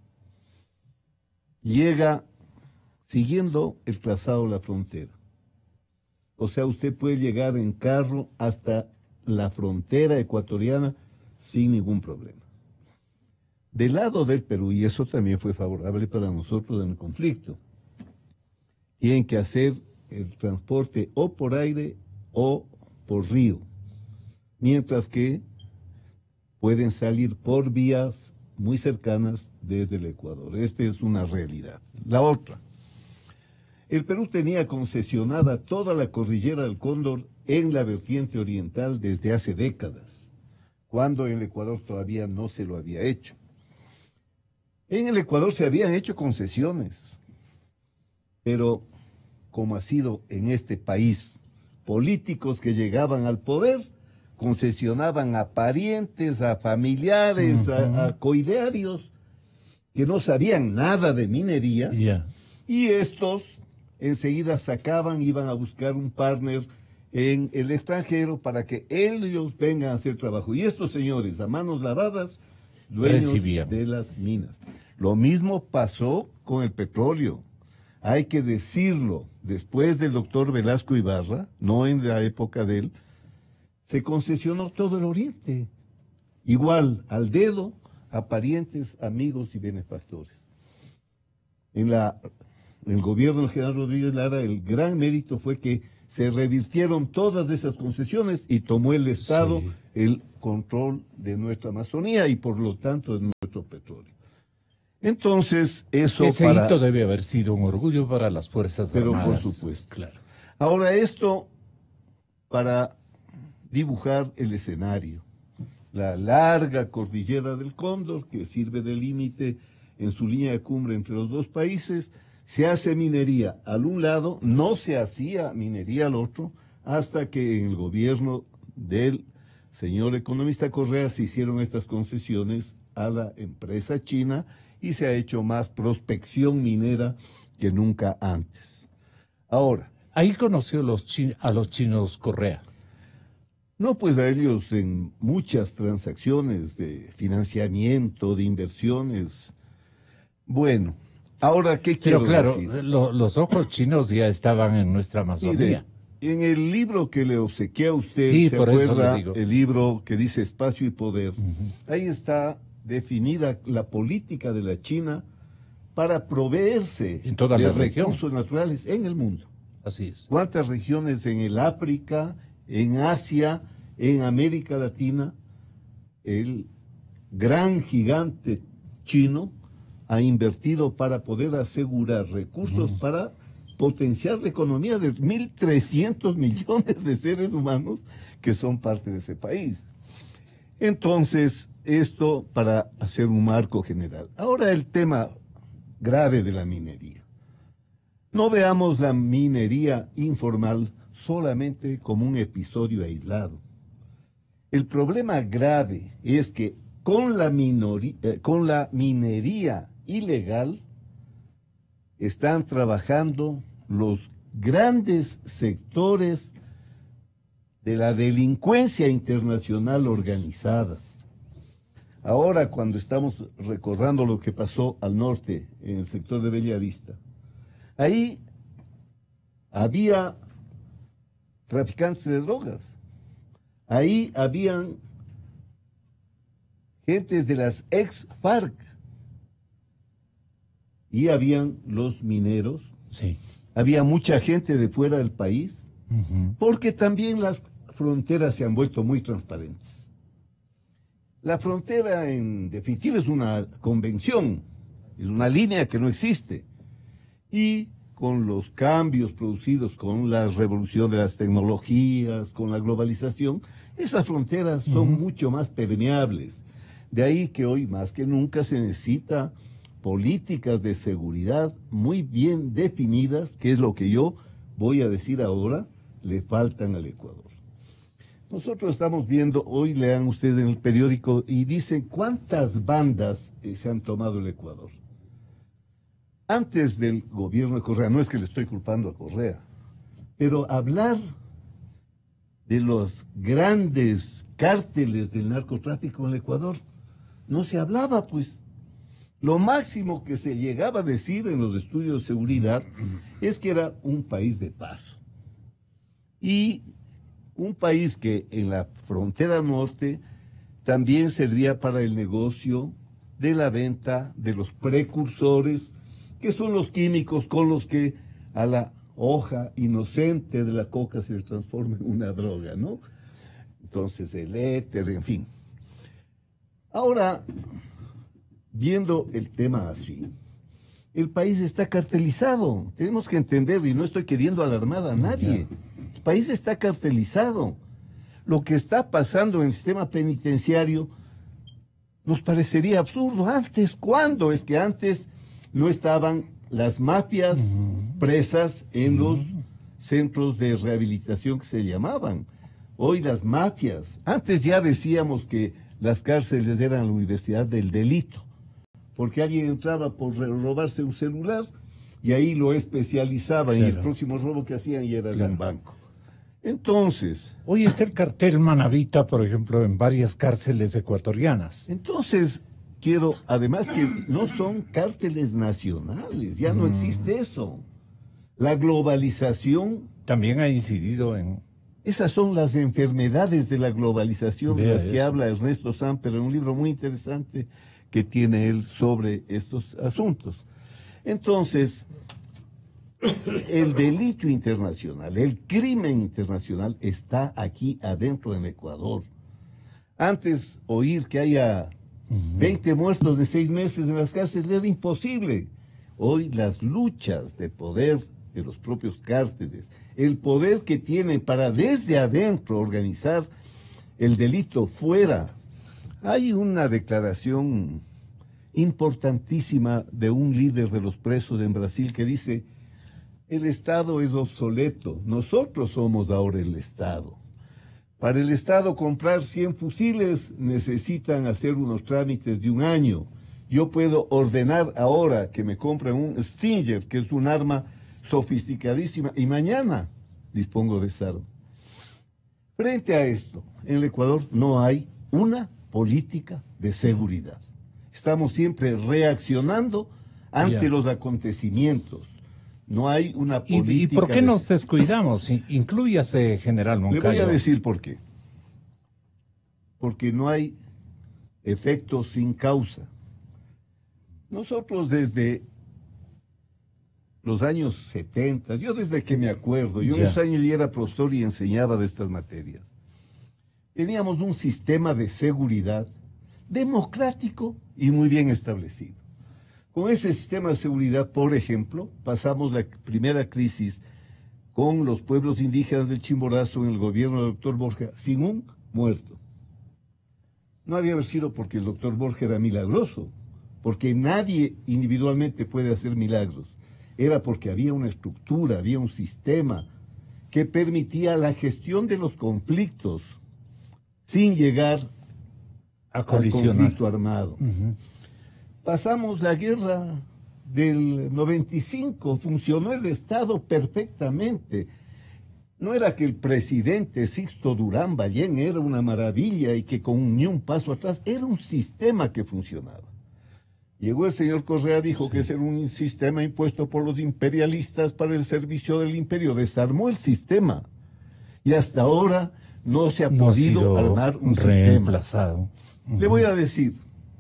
llega siguiendo el trazado de la frontera. O sea, usted puede llegar en carro hasta la frontera ecuatoriana sin ningún problema. Del lado del Perú, y eso también fue favorable para nosotros en el conflicto, tienen que hacer el transporte o por aire o por río, mientras que pueden salir por vías muy cercanas desde el Ecuador. Esta es una realidad. La otra, el Perú tenía concesionada toda la cordillera del Cóndor en la vertiente oriental desde hace décadas, cuando en el Ecuador todavía no se lo había hecho. En el Ecuador se habían hecho concesiones, pero como ha sido en este país, políticos que llegaban al poder concesionaban a parientes, a familiares, uh-huh. a, a coidearios que no sabían nada de minería, yeah. y estos enseguida sacaban, iban a buscar un partner en el extranjero para que ellos vengan a hacer trabajo. Y estos señores, a manos lavadas, dueños Recibían. de las minas. Lo mismo pasó con el petróleo. Hay que decirlo, después del doctor Velasco Ibarra, no en la época de él, se concesionó todo el oriente, igual al dedo, a parientes, amigos y benefactores. En, la, en el gobierno del general Rodríguez Lara, el gran mérito fue que se revirtieron todas esas concesiones y tomó el Estado sí. el control de nuestra Amazonía y por lo tanto de nuestro petróleo. Entonces, eso Ese para... hito debe haber sido un orgullo para las Fuerzas Pero Armadas. por supuesto. Claro. Ahora, esto para dibujar el escenario. La larga cordillera del Cóndor, que sirve de límite en su línea de cumbre entre los dos países, se hace minería al un lado, no se hacía minería al otro, hasta que en el gobierno del señor economista Correa se hicieron estas concesiones a la empresa china y se ha hecho más prospección minera que nunca antes. Ahora. Ahí conoció los chi- a los chinos Correa. No, pues a ellos en muchas transacciones de financiamiento, de inversiones. Bueno, ahora, ¿qué quiero Pero claro, decir? Lo, los ojos chinos ya estaban en nuestra Amazonía. Mire, en el libro que le obsequié a usted, sí, ¿se por acuerda? Eso le digo. El libro que dice Espacio y Poder. Uh-huh. Ahí está definida la política de la China para proveerse en toda de la recursos región. naturales en el mundo. Así es. ¿Cuántas regiones en el África, en Asia, en América Latina, el gran gigante chino ha invertido para poder asegurar recursos uh-huh. para potenciar la economía de mil trescientos millones de seres humanos que son parte de ese país? Entonces, esto para hacer un marco general. Ahora el tema grave de la minería. No veamos la minería informal solamente como un episodio aislado. El problema grave es que con la, minori- eh, con la minería ilegal están trabajando los grandes sectores de la delincuencia internacional organizada. Ahora, cuando estamos recordando lo que pasó al norte, en el sector de Bellavista, ahí había traficantes de drogas. Ahí habían gentes de las ex FARC y habían los mineros. Sí. Había mucha gente de fuera del país, uh-huh. porque también las fronteras se han vuelto muy transparentes. La frontera, en definitiva, es una convención, es una línea que no existe. Y con los cambios producidos con la revolución de las tecnologías, con la globalización, esas fronteras son uh-huh. mucho más permeables. De ahí que hoy más que nunca se necesita políticas de seguridad muy bien definidas, que es lo que yo voy a decir ahora, le faltan al Ecuador. Nosotros estamos viendo, hoy lean ustedes en el periódico y dicen cuántas bandas eh, se han tomado el Ecuador. Antes del gobierno de Correa, no es que le estoy culpando a Correa, pero hablar de los grandes cárteles del narcotráfico en el Ecuador, no se hablaba, pues. Lo máximo que se llegaba a decir en los estudios de seguridad es que era un país de paso. Y un país que en la frontera norte también servía para el negocio de la venta de los precursores, que son los químicos con los que a la hoja inocente de la coca se le transforma en una droga, ¿no? Entonces el éter, en fin. Ahora, viendo el tema así, el país está cartelizado. Tenemos que entender, y no estoy queriendo alarmar a nadie, el país está cartelizado. Lo que está pasando en el sistema penitenciario nos parecería absurdo. Antes, ¿cuándo? Es que antes no estaban las mafias presas en los centros de rehabilitación que se llamaban. Hoy las mafias. Antes ya decíamos que las cárceles eran la universidad del delito, porque alguien entraba por robarse un celular y ahí lo especializaban, claro. Y el próximo robo que hacían ya era claro. de un banco. Entonces... Hoy está el cartel Manavita, por ejemplo, en varias cárceles ecuatorianas. Entonces, quiero, además que no son cárteles nacionales, ya mm. no existe eso. La globalización... También ha incidido en... Esas son las enfermedades de la globalización de las que eso. habla Ernesto Samper en un libro muy interesante que tiene él sobre estos asuntos. Entonces, el delito internacional, el crimen internacional está aquí adentro en Ecuador. Antes, oír que haya veinte muertos de seis meses en las cárceles era imposible. Hoy las luchas de poder de los propios cárteles, el poder que tienen para desde adentro organizar el delito fuera. Hay una declaración importantísima de un líder de los presos en Brasil que dice: el Estado es obsoleto, nosotros somos ahora el Estado. Para el Estado comprar cien fusiles necesitan hacer unos trámites de un año. Yo puedo ordenar ahora que me compren un Stinger, que es un arma sofisticadísima, y mañana dispongo de esta arma. Frente a esto, en el Ecuador no hay una política de seguridad. Estamos siempre reaccionando ante yeah. los acontecimientos. No hay una política... ¿Y, y por qué de... nos descuidamos? Inclúyase, general Moncayo. Le voy a decir por qué. Porque no hay efecto sin causa. Nosotros desde los años setenta, yo desde que me acuerdo, yo ya. en esos años ya era profesor y enseñaba de estas materias, teníamos un sistema de seguridad democrático y muy bien establecido. Con ese sistema de seguridad, por ejemplo, pasamos la primera crisis con los pueblos indígenas del Chimborazo en el gobierno del doctor Borja sin un muerto. No había haber sido porque el doctor Borja era milagroso, porque nadie individualmente puede hacer milagros. Era porque había una estructura, había un sistema que permitía la gestión de los conflictos sin llegar a colisionar. Al conflicto armado. Uh-huh. Pasamos la guerra del noventa y cinco, funcionó el Estado perfectamente. No era que el presidente Sixto Durán Ballén era una maravilla y que con ni un paso atrás, era un sistema que funcionaba. Llegó el señor Correa, dijo sí. que ese era un sistema impuesto por los imperialistas para el servicio del imperio. Desarmó el sistema. Y hasta ahora no se ha no podido ha sido armar un reemplazado. sistema. Uh-huh. Le voy a decir,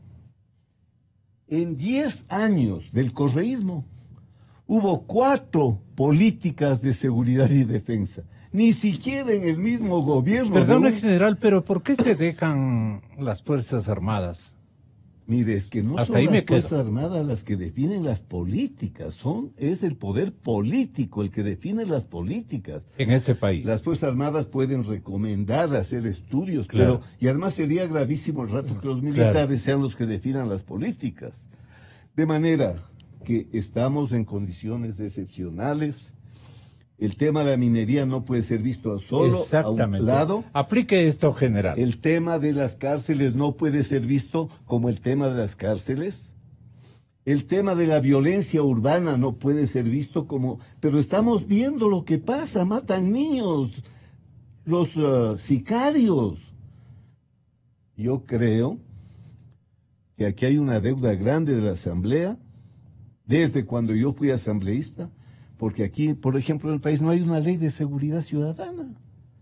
en diez años del correísmo hubo cuatro políticas de seguridad y defensa. Ni siquiera en el mismo gobierno. Perdón, un... general, pero ¿por qué se dejan las Fuerzas Armadas? Mire, es que no Hasta son ahí las me Fuerzas quedo. Armadas las que definen las políticas, son, es el poder político el que define las políticas. En este país. Las Fuerzas Armadas pueden recomendar hacer estudios, Claro. pero, y además sería gravísimo el rato que los militares Claro. sean los que definan las políticas. De manera que estamos en condiciones excepcionales. El tema de la minería no puede ser visto solo a Exactamente. un lado. Aplique esto, general. El tema de las cárceles no puede ser visto como el tema de las cárceles. El tema de la violencia urbana no puede ser visto como... Pero estamos viendo lo que pasa, matan niños, los uh, sicarios. Yo creo que aquí hay una deuda grande de la Asamblea, desde cuando yo fui asambleísta, porque aquí, por ejemplo, en el país no hay una ley de seguridad ciudadana.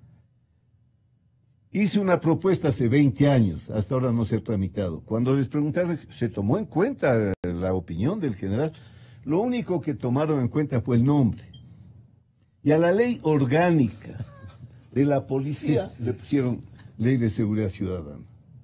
Hice una propuesta hace veinte años, hasta ahora no se ha tramitado. Cuando les preguntaron, se tomó en cuenta la opinión del general. Lo único que tomaron en cuenta fue el nombre. Y a la ley orgánica de la policía le pusieron ley de seguridad ciudadana.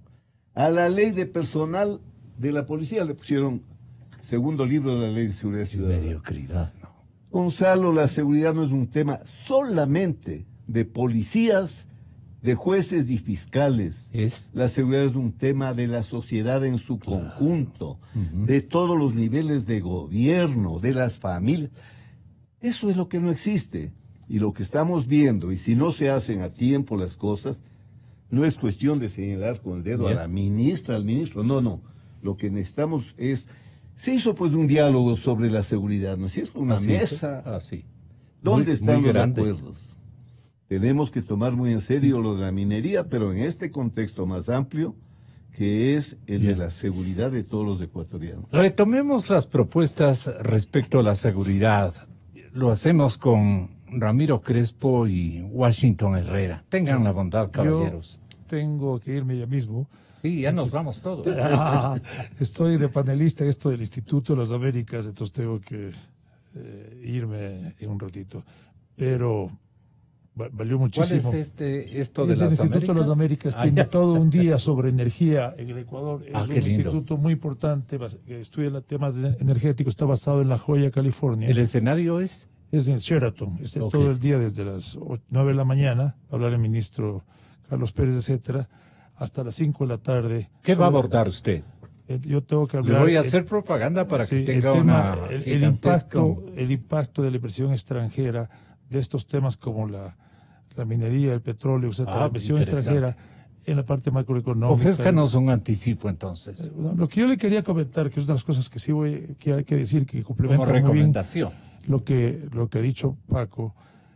A la ley de personal de la policía le pusieron segundo libro de la ley de seguridad ciudadana. Mediocridad, ¿no? Gonzalo, la seguridad no es un tema solamente de policías, de jueces y fiscales. Es La seguridad es un tema de la sociedad en su Claro. conjunto, Ujú. de todos los niveles de gobierno, de las familias. Eso es lo que no existe. Y lo que estamos viendo, y si no se hacen a tiempo las cosas, no es cuestión de señalar con el dedo Bien. a la ministra, al ministro, no, no. Lo que necesitamos es... Se hizo pues un diálogo sobre la seguridad, ¿no es cierto? Una así, mesa. así. ¿Dónde Muy- están muy los grande. acuerdos? Tenemos que tomar muy en serio lo de la minería, pero en este contexto más amplio, que es el Bien. de la seguridad de todos los ecuatorianos. Retomemos las propuestas respecto a la seguridad. Lo hacemos con Ramiro Crespo y Washington Herrera. Tengan la bondad, caballeros. Yo tengo que irme ya mismo. Sí, ya nos vamos todos. Ah, estoy de panelista en esto del Instituto de las Américas, entonces tengo que eh, irme en un ratito. Pero va- valió ¿Cuál muchísimo. es este, esto de Es el las Instituto de las Américas, Ah, tiene ya. todo un día sobre energía en el Ecuador. Es Ah, un qué lindo. instituto muy importante, bas- que estudia los temas de- energéticos, está basado en La Joya, California. El escenario es... Es en Sheraton, es Ok. todo el día desde las ocho, nueve de la mañana, hablar el ministro Carlos Pérez, etcétera, hasta las cinco de la tarde. ¿Qué va a Sobre- abordar usted? eh, Yo tengo que Le hablar... voy a el- hacer propaganda para sí, que el tenga tema, una el, el gigantesca- impacto, el impacto de la inversión extranjera de estos temas como la, la minería, el petróleo, etcétera, Ah, la inversión interesante. extranjera en la parte macroeconómica. Ofrézcanos un anticipo entonces, Eh, Lo que yo le quería comentar, que es una de las cosas que sí voy, que hay que decir, que como complementa muy bien recomendación. lo que, lo que ha dicho Paco,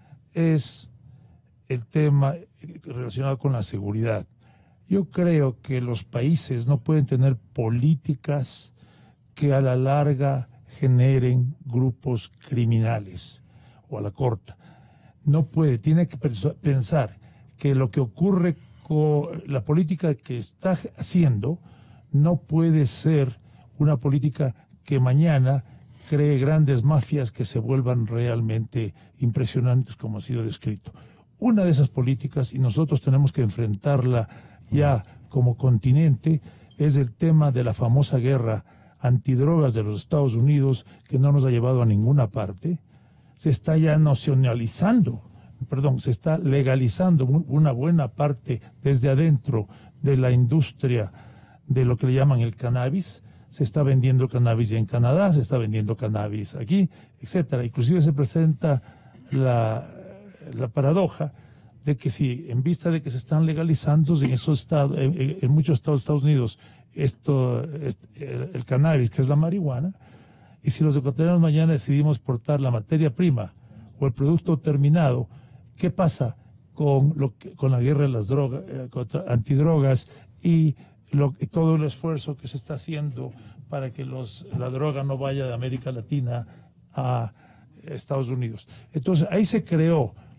es el tema relacionado con la seguridad. Yo creo que los países no pueden tener políticas que a la larga generen grupos criminales o a la corta. No puede, tiene que perso- pensar que lo que ocurre con la política que está haciendo no puede ser una política que mañana cree grandes mafias que se vuelvan realmente impresionantes como ha sido descrito. Una de esas políticas, y nosotros tenemos que enfrentarla ya como continente, es el tema de la famosa guerra antidrogas de los Estados Unidos, que no nos ha llevado a ninguna parte. Se está ya nacionalizando, perdón, se está legalizando un- una buena parte desde adentro de la industria de lo que le llaman el cannabis. Se está vendiendo cannabis ya en Canadá, se está vendiendo cannabis aquí, etcétera. Inclusive se presenta la, la paradoja de que si en vista de que se están legalizando en esos estados, en, en- en muchos estados de Estados Unidos, esto, est- el, el cannabis, que es la marihuana, y si los ecuatorianos mañana decidimos exportar la materia prima o el producto terminado, ¿qué pasa con lo que, con la guerra de las drogas, eh, contra antidrogas y lo, y todo el esfuerzo que se está haciendo para que los, la droga no vaya de América Latina a Estados Unidos? Entonces ahí se creó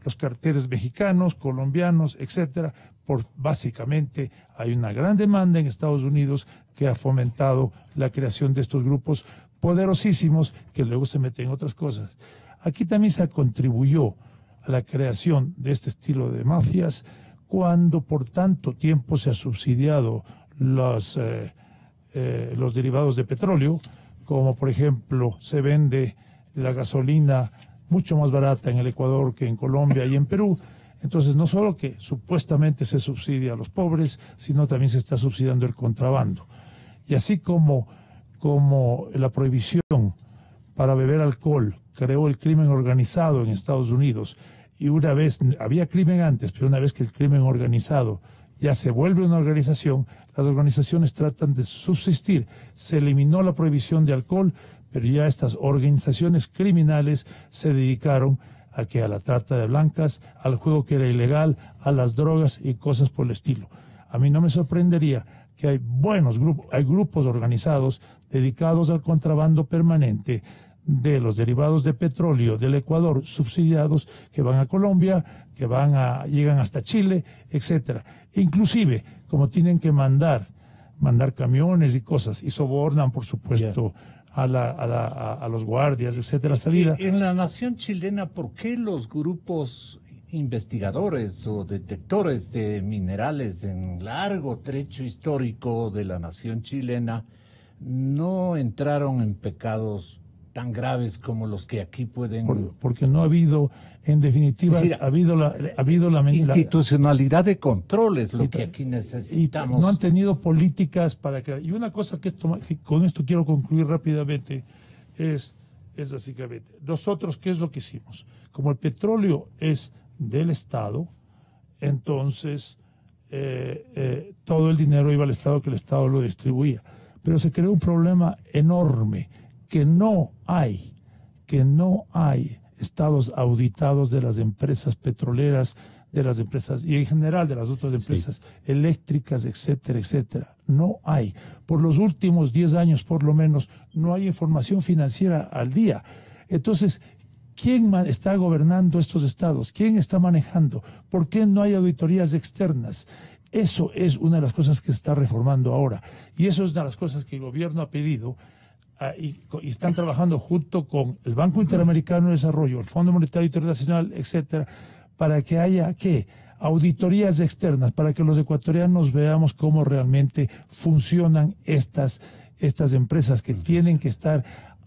los carteles mexicanos, colombianos, etcétera. Por, básicamente hay una gran demanda en Estados Unidos que ha fomentado la creación de estos grupos poderosísimos que luego se meten en otras cosas. Aquí también se contribuyó a la creación de este estilo de mafias cuando por tanto tiempo se ha subsidiado los, eh, eh, los derivados de petróleo, como por ejemplo se vende la gasolina mucho más barata en el Ecuador que en Colombia y en Perú. Entonces no solo que supuestamente se subsidia a los pobres, sino también se está subsidiando el contrabando. Y así como, como la prohibición para beber alcohol creó el crimen organizado en Estados Unidos, y una vez, había crimen antes, pero una vez que el crimen organizado ya se vuelve una organización, las organizaciones tratan de subsistir. Se eliminó la prohibición de alcohol, pero ya estas organizaciones criminales se dedicaron a que a la trata de blancas, al juego que era ilegal, a las drogas y cosas por el estilo. A mí no me sorprendería que hay buenos grupos, hay grupos organizados dedicados al contrabando permanente de los derivados de petróleo del Ecuador subsidiados que van a Colombia, que van a llegan hasta Chile, etcétera. Inclusive, como tienen que mandar mandar camiones y cosas y sobornan, por supuesto, yeah. a, la, a, la, a, a los guardias, etcétera, salida. En la nación chilena, ¿por qué los grupos investigadores o detectores de minerales en largo trecho histórico de la nación chilena no entraron en pecados tan graves como los que aquí pueden... Por, porque no ha habido, en definitiva, es decir, ha habido la... Ha habido la institucionalidad de control es lo y, que aquí necesitamos. Y no han tenido políticas para que... Y una cosa que, esto, que con esto quiero concluir rápidamente es, es básicamente, nosotros, ¿qué es lo que hicimos? Como el petróleo es del Estado, entonces eh, eh, todo el dinero iba al Estado, que el Estado lo distribuía. Pero se creó un problema enorme, que no hay, que no hay estados auditados de las empresas petroleras, de las empresas, y en general de las otras empresas sí. eléctricas, etcétera, etcétera. No hay. Por los últimos diez años, por lo menos, no hay información financiera al día. Entonces, ¿quién está gobernando estos estados? ¿Quién está manejando? ¿Por qué no hay auditorías externas? Eso es una de las cosas que se está reformando ahora. Y eso es una de las cosas que el gobierno ha pedido. Y, y están trabajando junto con el Banco Interamericano de Desarrollo, el Fondo Monetario Internacional, etcétera, para que haya, ¿qué? Auditorías externas, para que los ecuatorianos veamos cómo realmente funcionan estas, estas empresas que tienen que estar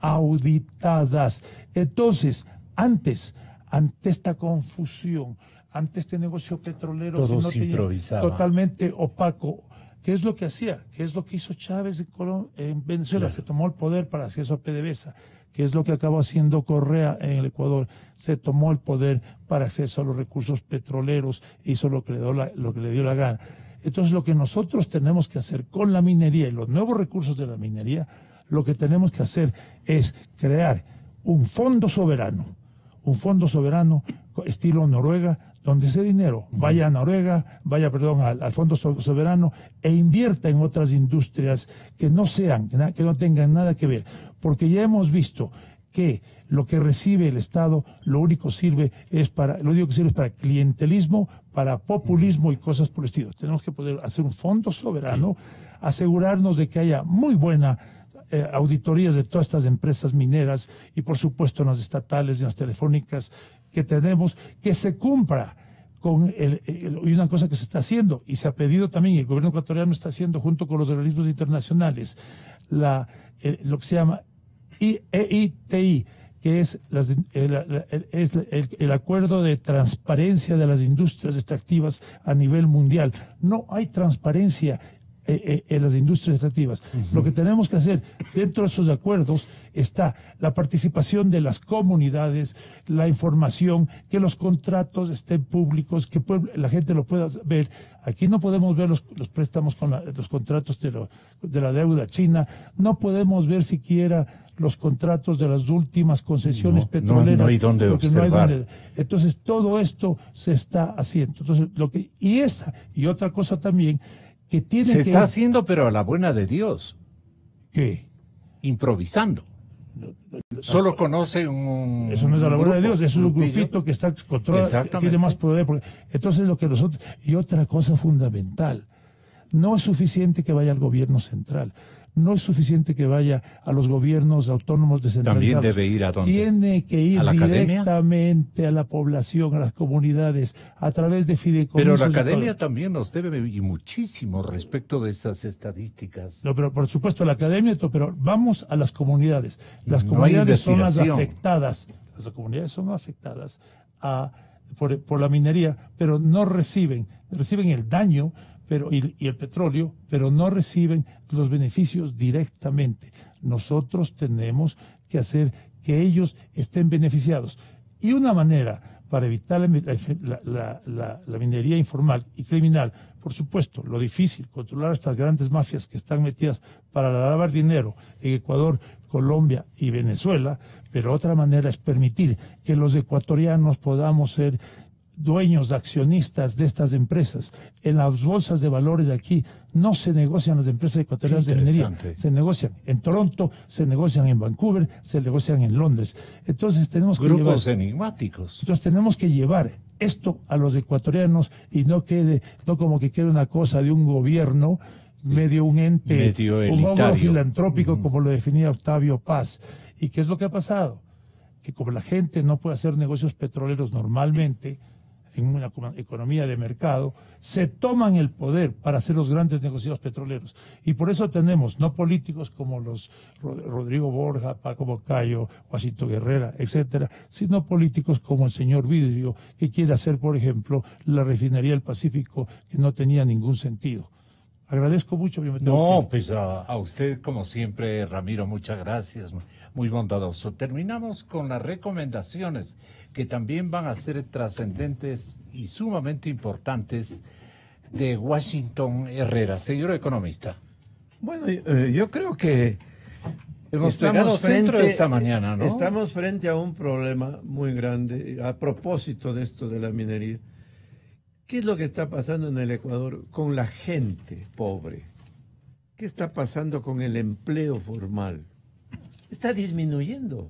auditadas. Entonces, antes, ante esta confusión, ante este negocio petrolero todo que no se improvisaba, totalmente opaco, ¿qué es lo que hacía? ¿Qué es lo que hizo Chávez en, Colom en Venezuela? Claro. Se tomó el poder para hacer eso a PDVSA. ¿Qué es lo que acabó haciendo Correa en el Ecuador? Se tomó el poder para acceso a los recursos petroleros, hizo lo que le dio la, lo que le dio la gana. Entonces, lo que nosotros tenemos que hacer con la minería y los nuevos recursos de la minería, lo que tenemos que hacer es crear un fondo soberano, un fondo soberano estilo Noruega, donde ese dinero vaya a Noruega, vaya, perdón, al, al Fondo Soberano e invierta en otras industrias que no sean, que no tengan nada que ver. Porque ya hemos visto que lo que recibe el Estado, lo único sirve es para, lo único que sirve es para clientelismo, para populismo y cosas por el estilo. Tenemos que poder hacer un fondo soberano, asegurarnos de que haya muy buena eh, auditorías de todas estas empresas mineras y por supuesto en las estatales y en las telefónicas que tenemos, que se cumpla con el, el, y una cosa que se está haciendo y se ha pedido también, y el gobierno ecuatoriano está haciendo junto con los organismos internacionales, la, el, lo que se llama E I T I, que es, las, el, el, es el, el acuerdo de transparencia de las industrias extractivas a nivel mundial. No hay transparencia eh, eh, en las industrias extractivas. Uh-huh. Lo que tenemos que hacer dentro de esos acuerdos está la participación de las comunidades, la información, que los contratos estén públicos, que la gente lo pueda ver. Aquí no podemos ver los, los préstamos con la, los contratos de, lo, de la deuda china, no podemos ver siquiera los contratos de las últimas concesiones no, petroleras. No, no hay dónde observar. No hay dónde. Entonces, todo esto se está haciendo. Entonces, lo que, y esa, y otra cosa también, que tiene se que... Se está haciendo, pero a la buena de Dios. ¿Qué? Improvisando. Solo conoce un... Eso no es la labor grupo, de Dios, eso es un grupillo. grupito que está controlado, que tiene más poder. Porque, entonces lo que nosotros... Y otra cosa fundamental, no es suficiente que vaya al gobierno central, no es suficiente que vaya a los gobiernos autónomos descentralizados. También debe ir a dónde. Tiene que ir ¿A la directamente academia? A la población, a las comunidades, a través de fideicomisos. Pero la academia también nos debe, y muchísimo, respecto de estas estadísticas. No, pero por supuesto la academia, pero vamos a las comunidades. Las No comunidades son las investigación. afectadas. Las comunidades son afectadas a, por, por la minería, pero no reciben, reciben el daño pero y, y el petróleo, pero no reciben los beneficios directamente. Nosotros tenemos que hacer que ellos estén beneficiados. Y una manera para evitar la, la, la, la, la minería informal y criminal, por supuesto, lo difícil, controlar estas grandes mafias que están metidas para lavar dinero en Ecuador, Colombia y Venezuela, pero otra manera es permitir que los ecuatorianos podamos ser dueños, accionistas de estas empresas. En las bolsas de valores de aquí no se negocian las empresas ecuatorianas de minería, se negocian en Toronto, se negocian en Vancouver, se negocian en Londres. Entonces tenemos que Grupos llevar, enigmáticos. entonces tenemos que llevar esto a los ecuatorianos y no quede, no como que quede una cosa de un gobierno, medio un ente, medio un ogro elitario. filantrópico, Mm. como lo definía Octavio Paz. ¿Y qué es lo que ha pasado? Que como la gente no puede hacer negocios petroleros normalmente, en una economía de mercado, se toman el poder para hacer los grandes negocios petroleros. Y por eso tenemos no políticos como los Rodrigo Borja, Paco Bocayo, Juancito Guerrera, etcétera, sino políticos como el señor Vidrio, que quiere hacer, por ejemplo, la refinería del Pacífico, que no tenía ningún sentido. Agradezco mucho. Yo me tengo No, que... pues a, a usted, como siempre, Ramiro, muchas gracias, muy bondadoso. Terminamos con las recomendaciones que también van a ser trascendentes y sumamente importantes de Washington Herrera, señor economista. Bueno, eh, yo creo que Hemos pegado centro esta mañana, ¿no? Estamos frente a un problema muy grande a propósito de esto de la minería. ¿Qué es lo que está pasando en el Ecuador con la gente pobre? ¿Qué está pasando con el empleo formal? Está disminuyendo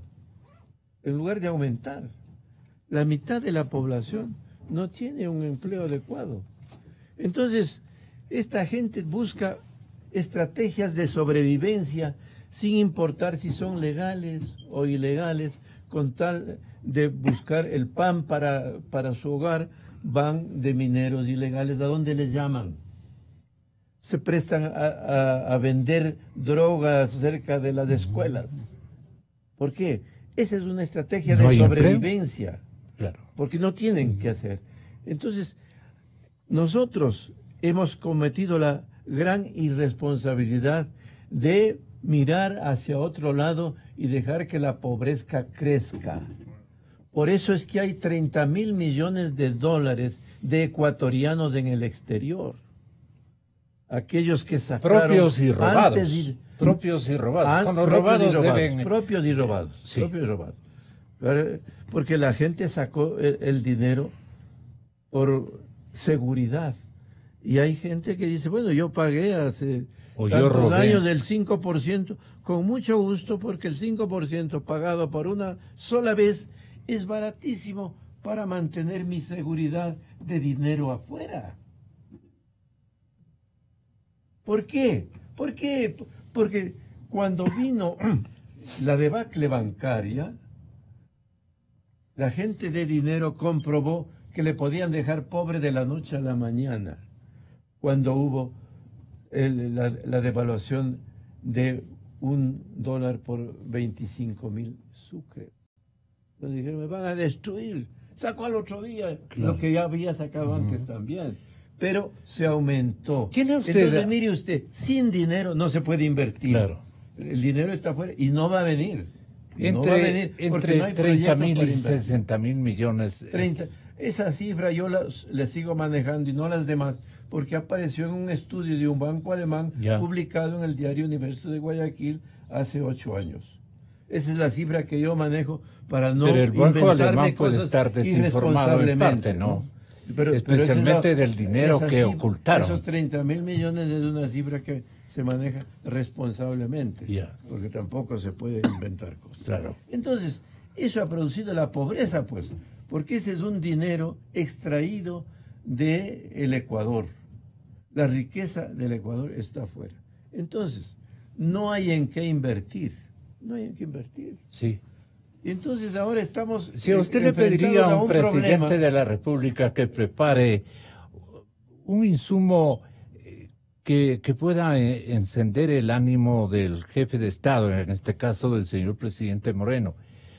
en lugar de aumentar. La mitad de la población no tiene un empleo adecuado. Entonces, esta gente busca estrategias de sobrevivencia sin importar si son legales o ilegales, con tal de buscar el pan para, para su hogar. Van de mineros ilegales, ¿a dónde les llaman? Se prestan a, a, a vender drogas cerca de las escuelas. ¿Por qué? Esa es una estrategia ¿No de hay sobrevivencia. empleo? Claro. Porque no tienen que hacer. Entonces, nosotros hemos cometido la gran irresponsabilidad de mirar hacia otro lado y dejar que la pobreza crezca. Por eso es que hay treinta mil millones de dólares de ecuatorianos en el exterior. Aquellos que sacaron Propios y robados. antes y- Propios y robados. Ah, Con los propios y robados robados, deben... propios y robados, Sí. propios y robados. Pero, porque la gente sacó el, el dinero por seguridad. Y hay gente que dice, bueno, yo pagué hace O yo tantos robé. años del cinco por ciento, con mucho gusto, porque el cinco por ciento pagado por una sola vez es baratísimo para mantener mi seguridad de dinero afuera. ¿Por qué? ¿Por qué? Porque cuando vino la debacle bancaria, la gente de dinero comprobó que le podían dejar pobre de la noche a la mañana, cuando hubo el- la, la devaluación de un dólar por veinticinco mil sucres. Entonces dijeron, me van a destruir. Sacó al otro día lo que ya había sacado antes también. Pero se aumentó. ¿Tiene usted- Entonces, mire usted, sin dinero no se puede invertir. Claro. El dinero está afuera y no va a venir. Y no va a Entre, venir porque entre no hay treinta proyectos mil para y invertir. sesenta mil millones. treinta. Esa cifra yo la, la sigo manejando y no las demás, porque apareció en un estudio de un banco alemán Ya. publicado en el diario Universo de Guayaquil hace ocho años. Esa es la cifra que yo manejo para no Pero el banco inventarme alemán puede cosas estar desinformado en irresponsablemente, parte, ¿no? Pero- pero Especialmente esa es la- del dinero esa que cifra- ocultaron. Esos treinta mil millones es una cifra que se maneja responsablemente, Yeah. porque tampoco se puede inventar cosas. Claro. Entonces, eso ha producido la pobreza, pues, porque ese es un dinero extraído del Ecuador. La riqueza del Ecuador está afuera. Entonces, no hay en qué invertir. No hay en qué invertir. Sí. Y entonces ahora estamos... Si a usted eh, le enfrentados pediría a un, un presidente problema, de la República que prepare un insumo eh, que, que pueda eh, encender el ánimo del jefe de Estado, en este caso del señor presidente Moreno,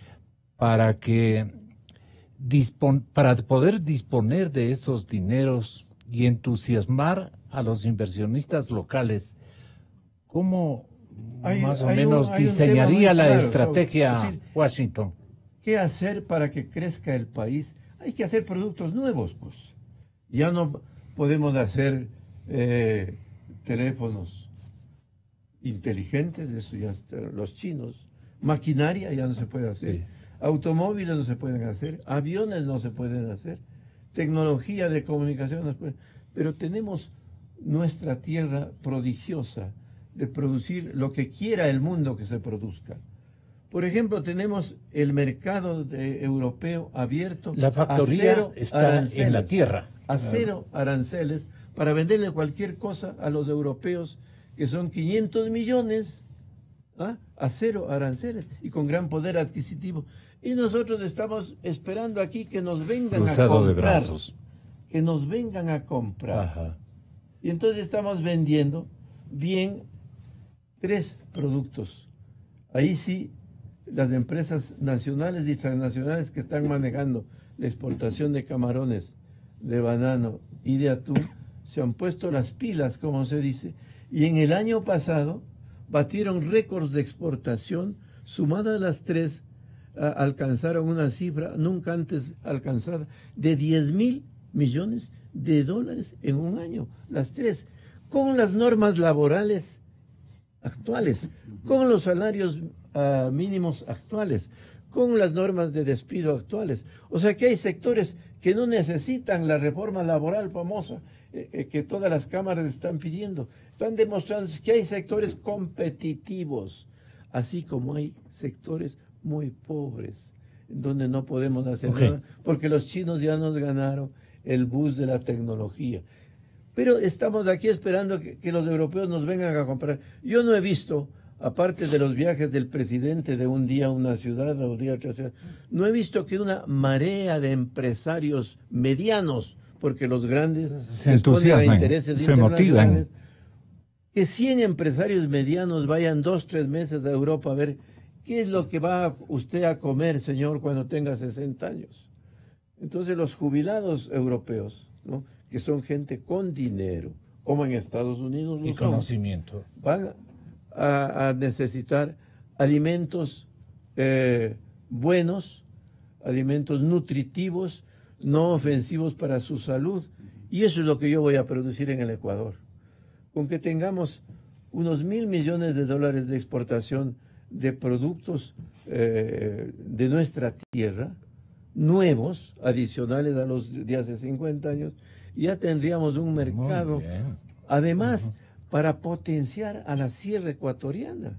para que dispon- para poder disponer de esos dineros y entusiasmar a los inversionistas locales, ¿cómo Hay- más o hay un- menos hay un diseñaría tema muy la claro, estrategia es decir, Washington? ¿qué hacer para que crezca el país? Hay que hacer productos nuevos, pues. Ya no podemos hacer eh, teléfonos inteligentes, eso ya está, los chinos. Maquinaria ya no se puede hacer. Sí. Automóviles no se pueden hacer. Aviones no se pueden hacer. Tecnología de comunicación no se puede. Pero tenemos nuestra tierra prodigiosa de producir lo que quiera el mundo que se produzca. Por ejemplo, tenemos el mercado de- europeo abierto. La a factoría cero está aranceles, en la tierra. A cero aranceles para venderle cualquier cosa a los europeos, que son quinientos millones, ¿ah? A cero aranceles y con gran poder adquisitivo. Y nosotros estamos esperando aquí que nos vengan a Cruzado comprar. de brazos. Que nos vengan a comprar. Ajá. Y entonces estamos vendiendo bien tres productos. Ahí sí, las empresas nacionales y transnacionales que están manejando la exportación de camarones, de banano y de atún, se han puesto las pilas, como se dice, y en el año pasado batieron récords de exportación, sumadas las tres, a, alcanzaron una cifra nunca antes alcanzada de diez mil millones de dólares en un año, las tres, con las normas laborales actuales, con los salarios uh, mínimos actuales, con las normas de despido actuales. O sea que hay sectores que no necesitan la reforma laboral famosa eh, eh, que todas las cámaras están pidiendo. Están demostrando que hay sectores competitivos, así como hay sectores muy pobres, donde no podemos hacer Okay. nada, porque los chinos ya nos ganaron el bus de la tecnología. Pero estamos aquí esperando que, que los europeos nos vengan a comprar. Yo no he visto, aparte de los viajes del presidente de un día a una ciudad o un día a otra ciudad, no he visto que una marea de empresarios medianos, porque los grandes Se responden a entusiasman, intereses se internacionales, motivan. que cien empresarios medianos vayan dos, tres meses a Europa a ver qué es lo que va usted a comer, señor, cuando tenga sesenta años. Entonces los jubilados europeos, ¿no?, que son gente con dinero, como en Estados Unidos lo Y son, conocimiento. van a, a necesitar alimentos eh, buenos, alimentos nutritivos, no ofensivos para su salud. Y eso es lo que yo voy a producir en el Ecuador. Con que tengamos unos mil millones de dólares de exportación de productos eh, de nuestra tierra, nuevos, adicionales a los de hace cincuenta años, ya tendríamos un mercado, bien. además, uh-huh, para potenciar a la sierra ecuatoriana.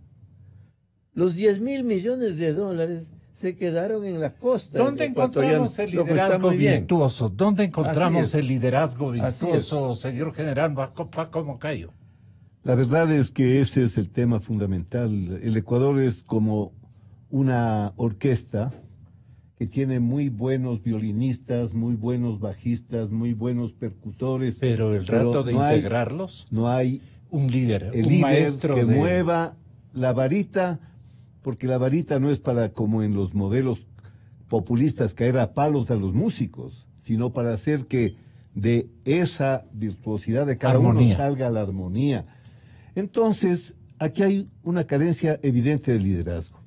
Los diez mil millones de dólares se quedaron en la costa. ¿Dónde encontramos el liderazgo virtuoso? ¿Dónde encontramos el liderazgo virtuoso, señor general Paco Moncayo? La verdad es que ese es el tema fundamental. El Ecuador es como una orquesta que tiene muy buenos violinistas, muy buenos bajistas, muy buenos percutores. Pero el rato de no integrarlos, hay, no hay un líder, el un líder maestro que de... mueva la varita, porque la varita no es para, como en los modelos populistas, caer a palos a los músicos, sino para hacer que de esa virtuosidad de cada armonía. uno salga la armonía. Entonces, aquí hay una carencia evidente de liderazgo.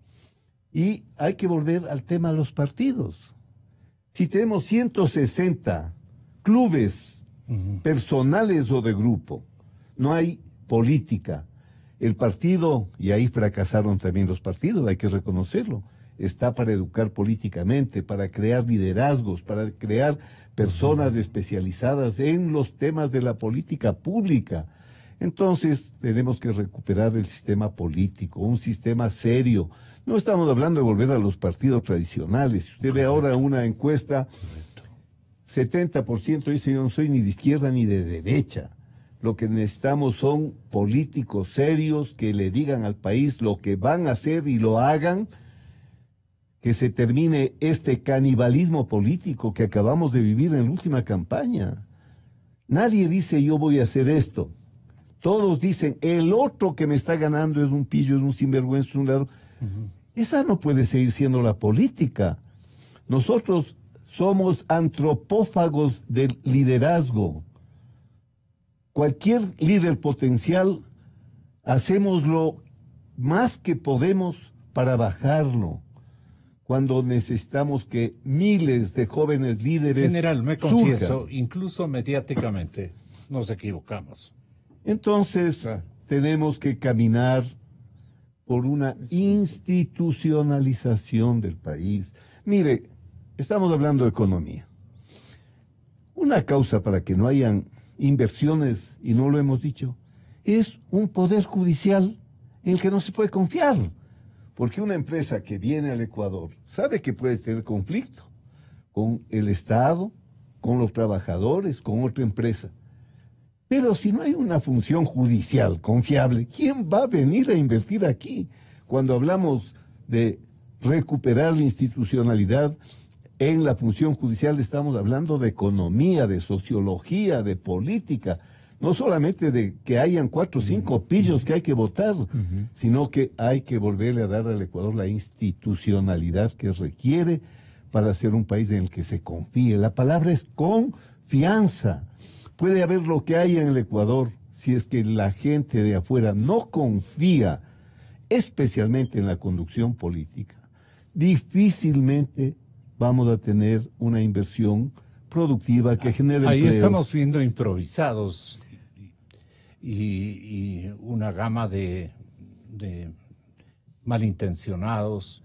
Y hay que volver al tema de los partidos. Si tenemos ciento sesenta clubes uh-huh. personales o de grupo, no hay política. El partido, y ahí fracasaron también los partidos, hay que reconocerlo, está para educar políticamente, para crear liderazgos, para crear personas uh-huh. especializadas en los temas de la política pública. Entonces tenemos que recuperar el sistema político, un sistema serio. No estamos hablando de volver a los partidos tradicionales. Si usted ve ahora una encuesta, setenta por ciento dice yo no soy ni de izquierda ni de derecha. Lo que necesitamos son políticos serios que le digan al país lo que van a hacer y lo hagan, que se termine este canibalismo político que acabamos de vivir en la última campaña. Nadie dice yo voy a hacer esto. Todos dicen el otro que me está ganando es un pillo, es un sinvergüenza, es un ladrón. Uh-huh. Esa no puede seguir siendo la política. Nosotros somos antropófagos del liderazgo. Cualquier líder potencial, hacemos lo más que podemos para bajarlo. Cuando necesitamos que miles de jóvenes líderes General, me confieso, surjan. Incluso mediáticamente nos equivocamos. Entonces, ah. tenemos que caminar por una institucionalización del país. Mire, estamos hablando de economía. Una causa para que no hayan inversiones, y no lo hemos dicho, es un poder judicial en el que no se puede confiar. Porque una empresa que viene al Ecuador sabe que puede tener conflicto con el Estado, con los trabajadores, con otra empresa. Pero si no hay una función judicial confiable, ¿quién va a venir a invertir aquí? Cuando hablamos de recuperar la institucionalidad en la función judicial, estamos hablando de economía, de sociología, de política. No solamente de que hayan cuatro o cinco pillos que hay que votar, uh-huh. sino que hay que volverle a dar al Ecuador la institucionalidad que requiere para ser un país en el que se confíe. La palabra es confianza. Puede haber lo que haya en el Ecuador si es que la gente de afuera no confía, especialmente en la conducción política. Difícilmente vamos a tener una inversión productiva que genere Ahí empleo. Estamos viendo improvisados y, y una gama de, de malintencionados,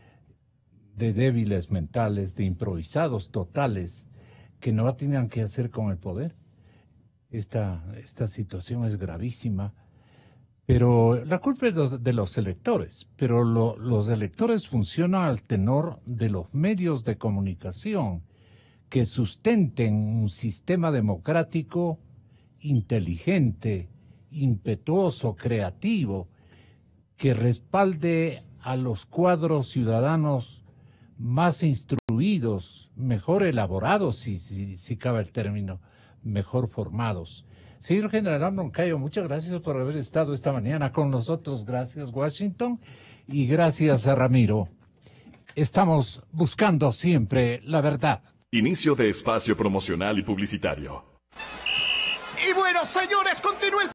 de débiles mentales, de improvisados totales que no tienen que hacer con el poder. Esta, esta situación es gravísima, pero la culpa es de los, de los electores, pero lo, los electores funcionan al tenor de los medios de comunicación que sustenten un sistema democrático inteligente, impetuoso, creativo, que respalde a los cuadros ciudadanos más instruidos, mejor elaborados, si, si, si cabe el término, mejor formados. Señor General Moncayo, muchas gracias por haber estado esta mañana con nosotros. Gracias, Washington, y gracias a Ramiro. Estamos buscando siempre la verdad. Inicio de espacio promocional y publicitario. Y bueno, señores, continúe el